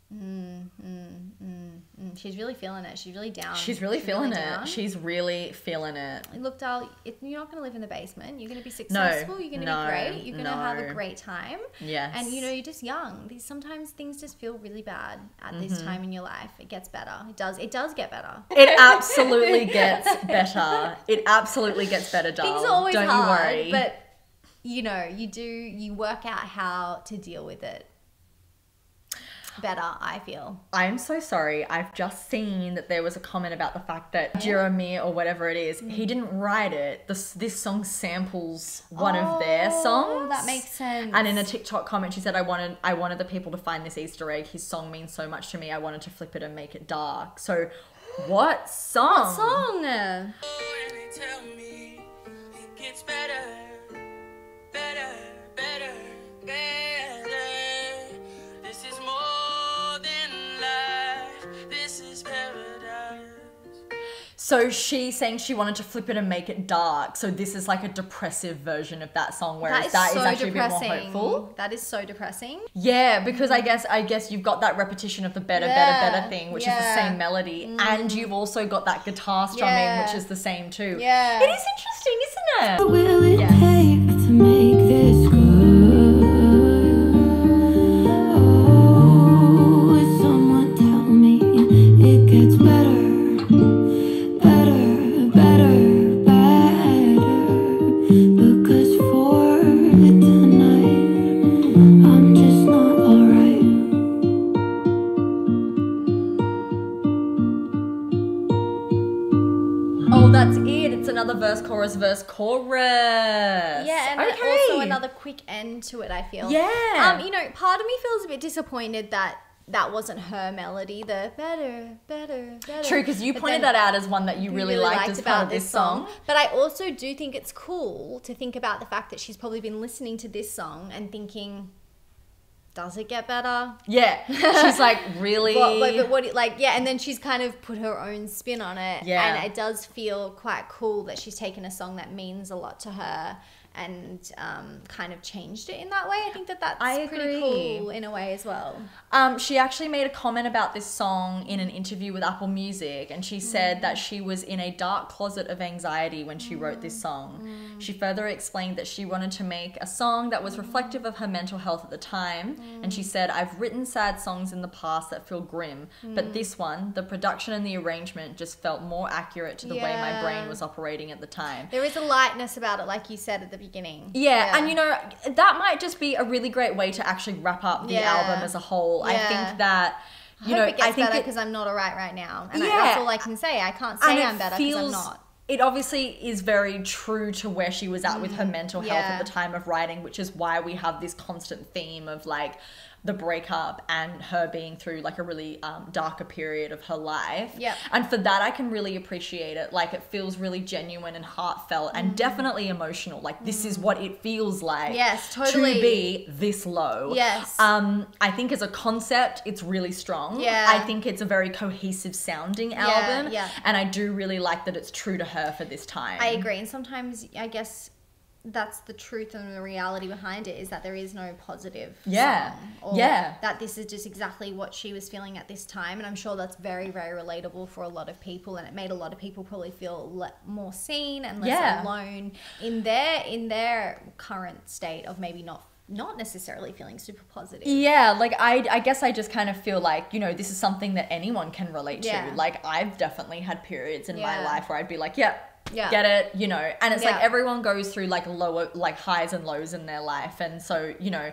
Mm, mm, mm, mm. She's really feeling it. She's really down. She's really feeling it. down. She's really feeling it. Look, Dal, it, you're not going to live in the basement. You're going to be successful. you're going to no, be great. You're going to no. have a great time. Yes. And, you know, you're just young. These Sometimes things just feel really bad at this time in your life. It gets better. It does. It does get better. It absolutely gets better. It absolutely gets better, darling. Things are always Don't hard, you worry. but, you know, you do, you work out how to deal with it better, I feel. I'm so sorry. I've just seen that there was a comment about the fact that Jeremy or whatever it is, he didn't write it. This this song samples one of their Oh, songs. that makes sense. And in a TikTok comment, she said, "I wanted I wanted the people to find this Easter egg. His song means so much to me. I wanted to flip it and make it dark." So, what song? What song? When they tell me it gets better, better, better, better. This is more than life. This is paradise. So she's saying she wanted to flip it and make it dark. So this is like a depressive version of that song, whereas That is that is so actually depressing. a bit more hopeful. That is so depressing. Yeah, because I guess I guess you've got that repetition of the better, Yeah, better, better thing, which is the yeah. same melody, and you've also got that guitar strumming, Yeah. which is the same too. Yeah. It is interesting, isn't it? What will it Yes. take to make this good? Oh, will someone tell me it gets better, better, better, better? Because for tonight, I'm just not alright. Oh, that's it. It's another verse, chorus, verse, chorus. Yeah, and okay. also another quick end to it, I feel. Yeah. Um, you know, part of me feels a bit disappointed that that wasn't her melody, the better, better, better. True, because you But pointed then that out as one that you we really, liked, as part of this song. But I also do think it's cool to think about the fact that she's probably been listening to this song and thinking, does it get better? Yeah. She's like, really? But, but, but what, like, yeah, and then she's kind of put her own spin on it. Yeah. And it does feel quite cool that she's taken a song that means a lot to her and um, kind of changed it in that way. I think that that's I pretty agree. cool in a way as well. Um, she actually made a comment about this song in an interview with Apple Music, and she said that she was in a dark closet of anxiety when she wrote this song. She further explained that she wanted to make a song that was reflective of her mental health at the time, and she said, "I've written sad songs in the past that feel grim, but this one, the production and the arrangement just felt more accurate to the way my Yeah. brain was operating at the time." There is a lightness about it, like you said at the beginning. Yeah, and you know, that might just be a really great way to actually wrap up the Yeah. album as a whole. I Yeah. think that, you I know, hope it gets I think better it- because I'm not alright right now. And I, Yeah. that's all I can say. I can't say and I'm it better because I'm feels- not. It obviously is very true to where she was at with her mental health Yeah. at the time of writing, which is why we have this constant theme of like the breakup and her being through like a really um, darker period of her life. Yep. And for that, I can really appreciate it. Like it feels really genuine and heartfelt and definitely emotional. Like this is what it feels like Yes, totally. to be this low. Yes. Um, I think as a concept, it's really strong. Yeah. I think it's a very cohesive sounding album. yeah. And I do really like that it's true to her for this time. I agree. And sometimes I guess that's the truth and the reality behind it is that there is no positive Yeah. song. Or Yeah. that this is just exactly what she was feeling at this time. And I'm sure that's very, very relatable for a lot of people. And it made a lot of people probably feel le- more seen and less Yeah. alone in their in their current state of maybe not not necessarily feeling super positive. Yeah, like I, I guess I just kind of feel like, you know, this is something that anyone can relate Yeah. to. Like I've definitely had periods in my Yeah. life where I'd be like, yeah, Yeah. get it, you know. And it's like Yeah. everyone goes through like lower, like highs and lows in their life. And so, you know,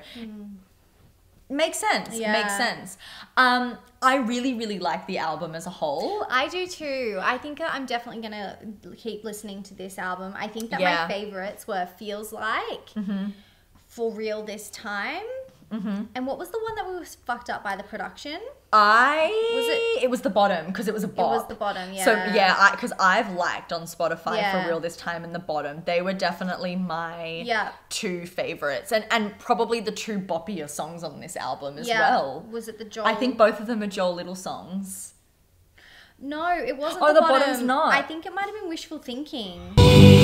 makes sense. Mm. Yeah. Makes sense. Um, I really, really like the album as a whole. I do too. I think I'm definitely going to keep listening to this album. I think that Yeah. my favorites were Feels Like, For Real This Time, and what was the one that we was fucked up by the production? I Was it- It was the bottom because it was a bop. was the bottom, So yeah. yeah, because I've liked on Spotify Yeah. for real this time in the bottom. They were definitely my Yeah. two favorites, and and probably the two boppier songs on this album as Yeah. well. Was it the Joel? I think both of them are Joel Little songs. No, it wasn't Oh, the, the bottom. bottom's not. I think it might have been Wishful Thinking.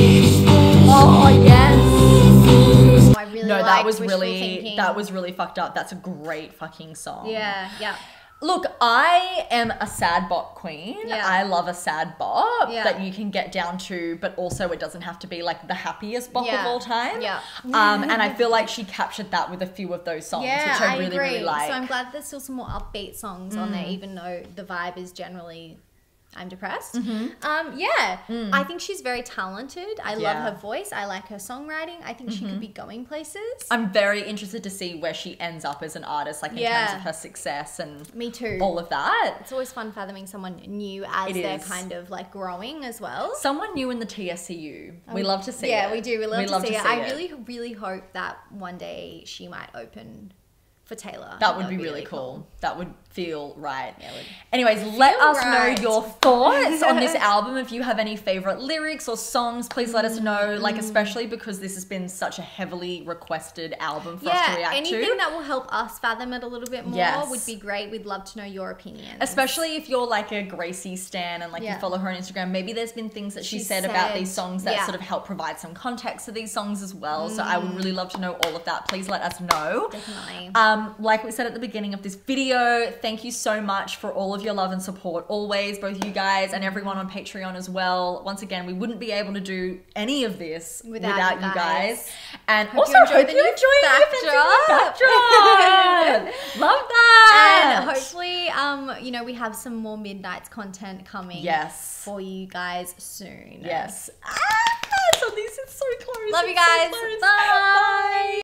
Oh yes. Oh, I really No, that liked was Wishful really Thinking. that was really fucked up. That's a great fucking song. Yeah, yeah. Look, I am a sad bop queen. Yeah. I love a sad bop Yeah. that you can get down to, but also it doesn't have to be like the happiest bop Yeah. of all time. Yeah. Um, and I feel like she captured that with a few of those songs, Yeah, which I, I really, agree. really like. So I'm glad there's still some more upbeat songs on there, even though the vibe is generally I'm depressed. Um, yeah, I think she's very talented. I love Yeah. her voice. I like her songwriting. I think she could be going places. I'm very interested to see where she ends up as an artist, like in Yeah. terms of her success and Me too. all of that. It's always fun fathoming someone new as It they're is. kind of like growing as well. Someone new in the T S C U. We love to see yeah, it. we do. We love, to, see it. see I really, really hope that one day she might open for Taylor. That would be really cool. That would feel right. Yeah, it would. Anyways, let Feel us right. know your thoughts on this album. If you have any favorite lyrics or songs, please let us know. Like, especially because this has been such a heavily requested album for us to Yeah, react anything to. that will help us fathom it a little bit more Yes. would be great. We'd love to know your opinion. Especially if you're like a Gracie stan and like Yeah. you follow her on Instagram, maybe there's been things that she, She said, about said- these songs that yeah. sort of help provide some context to these songs as well. So I would really love to know all of that. Please let us know. Definitely. Um, like we said at the beginning of this video, thank you so much for all of your love and support always, both you guys and everyone on Patreon as well. Once again, we wouldn't be able to do any of this without, Without you you guys. guys. And Hope also, you enjoy hope the you new enjoy the backdrop. backdrop. Love that. And hopefully, um, you know, we have some more Midnights content coming Yes. for you guys soon. Yes. Ah, so this is so close. Love you It's so guys. close. Bye. Bye.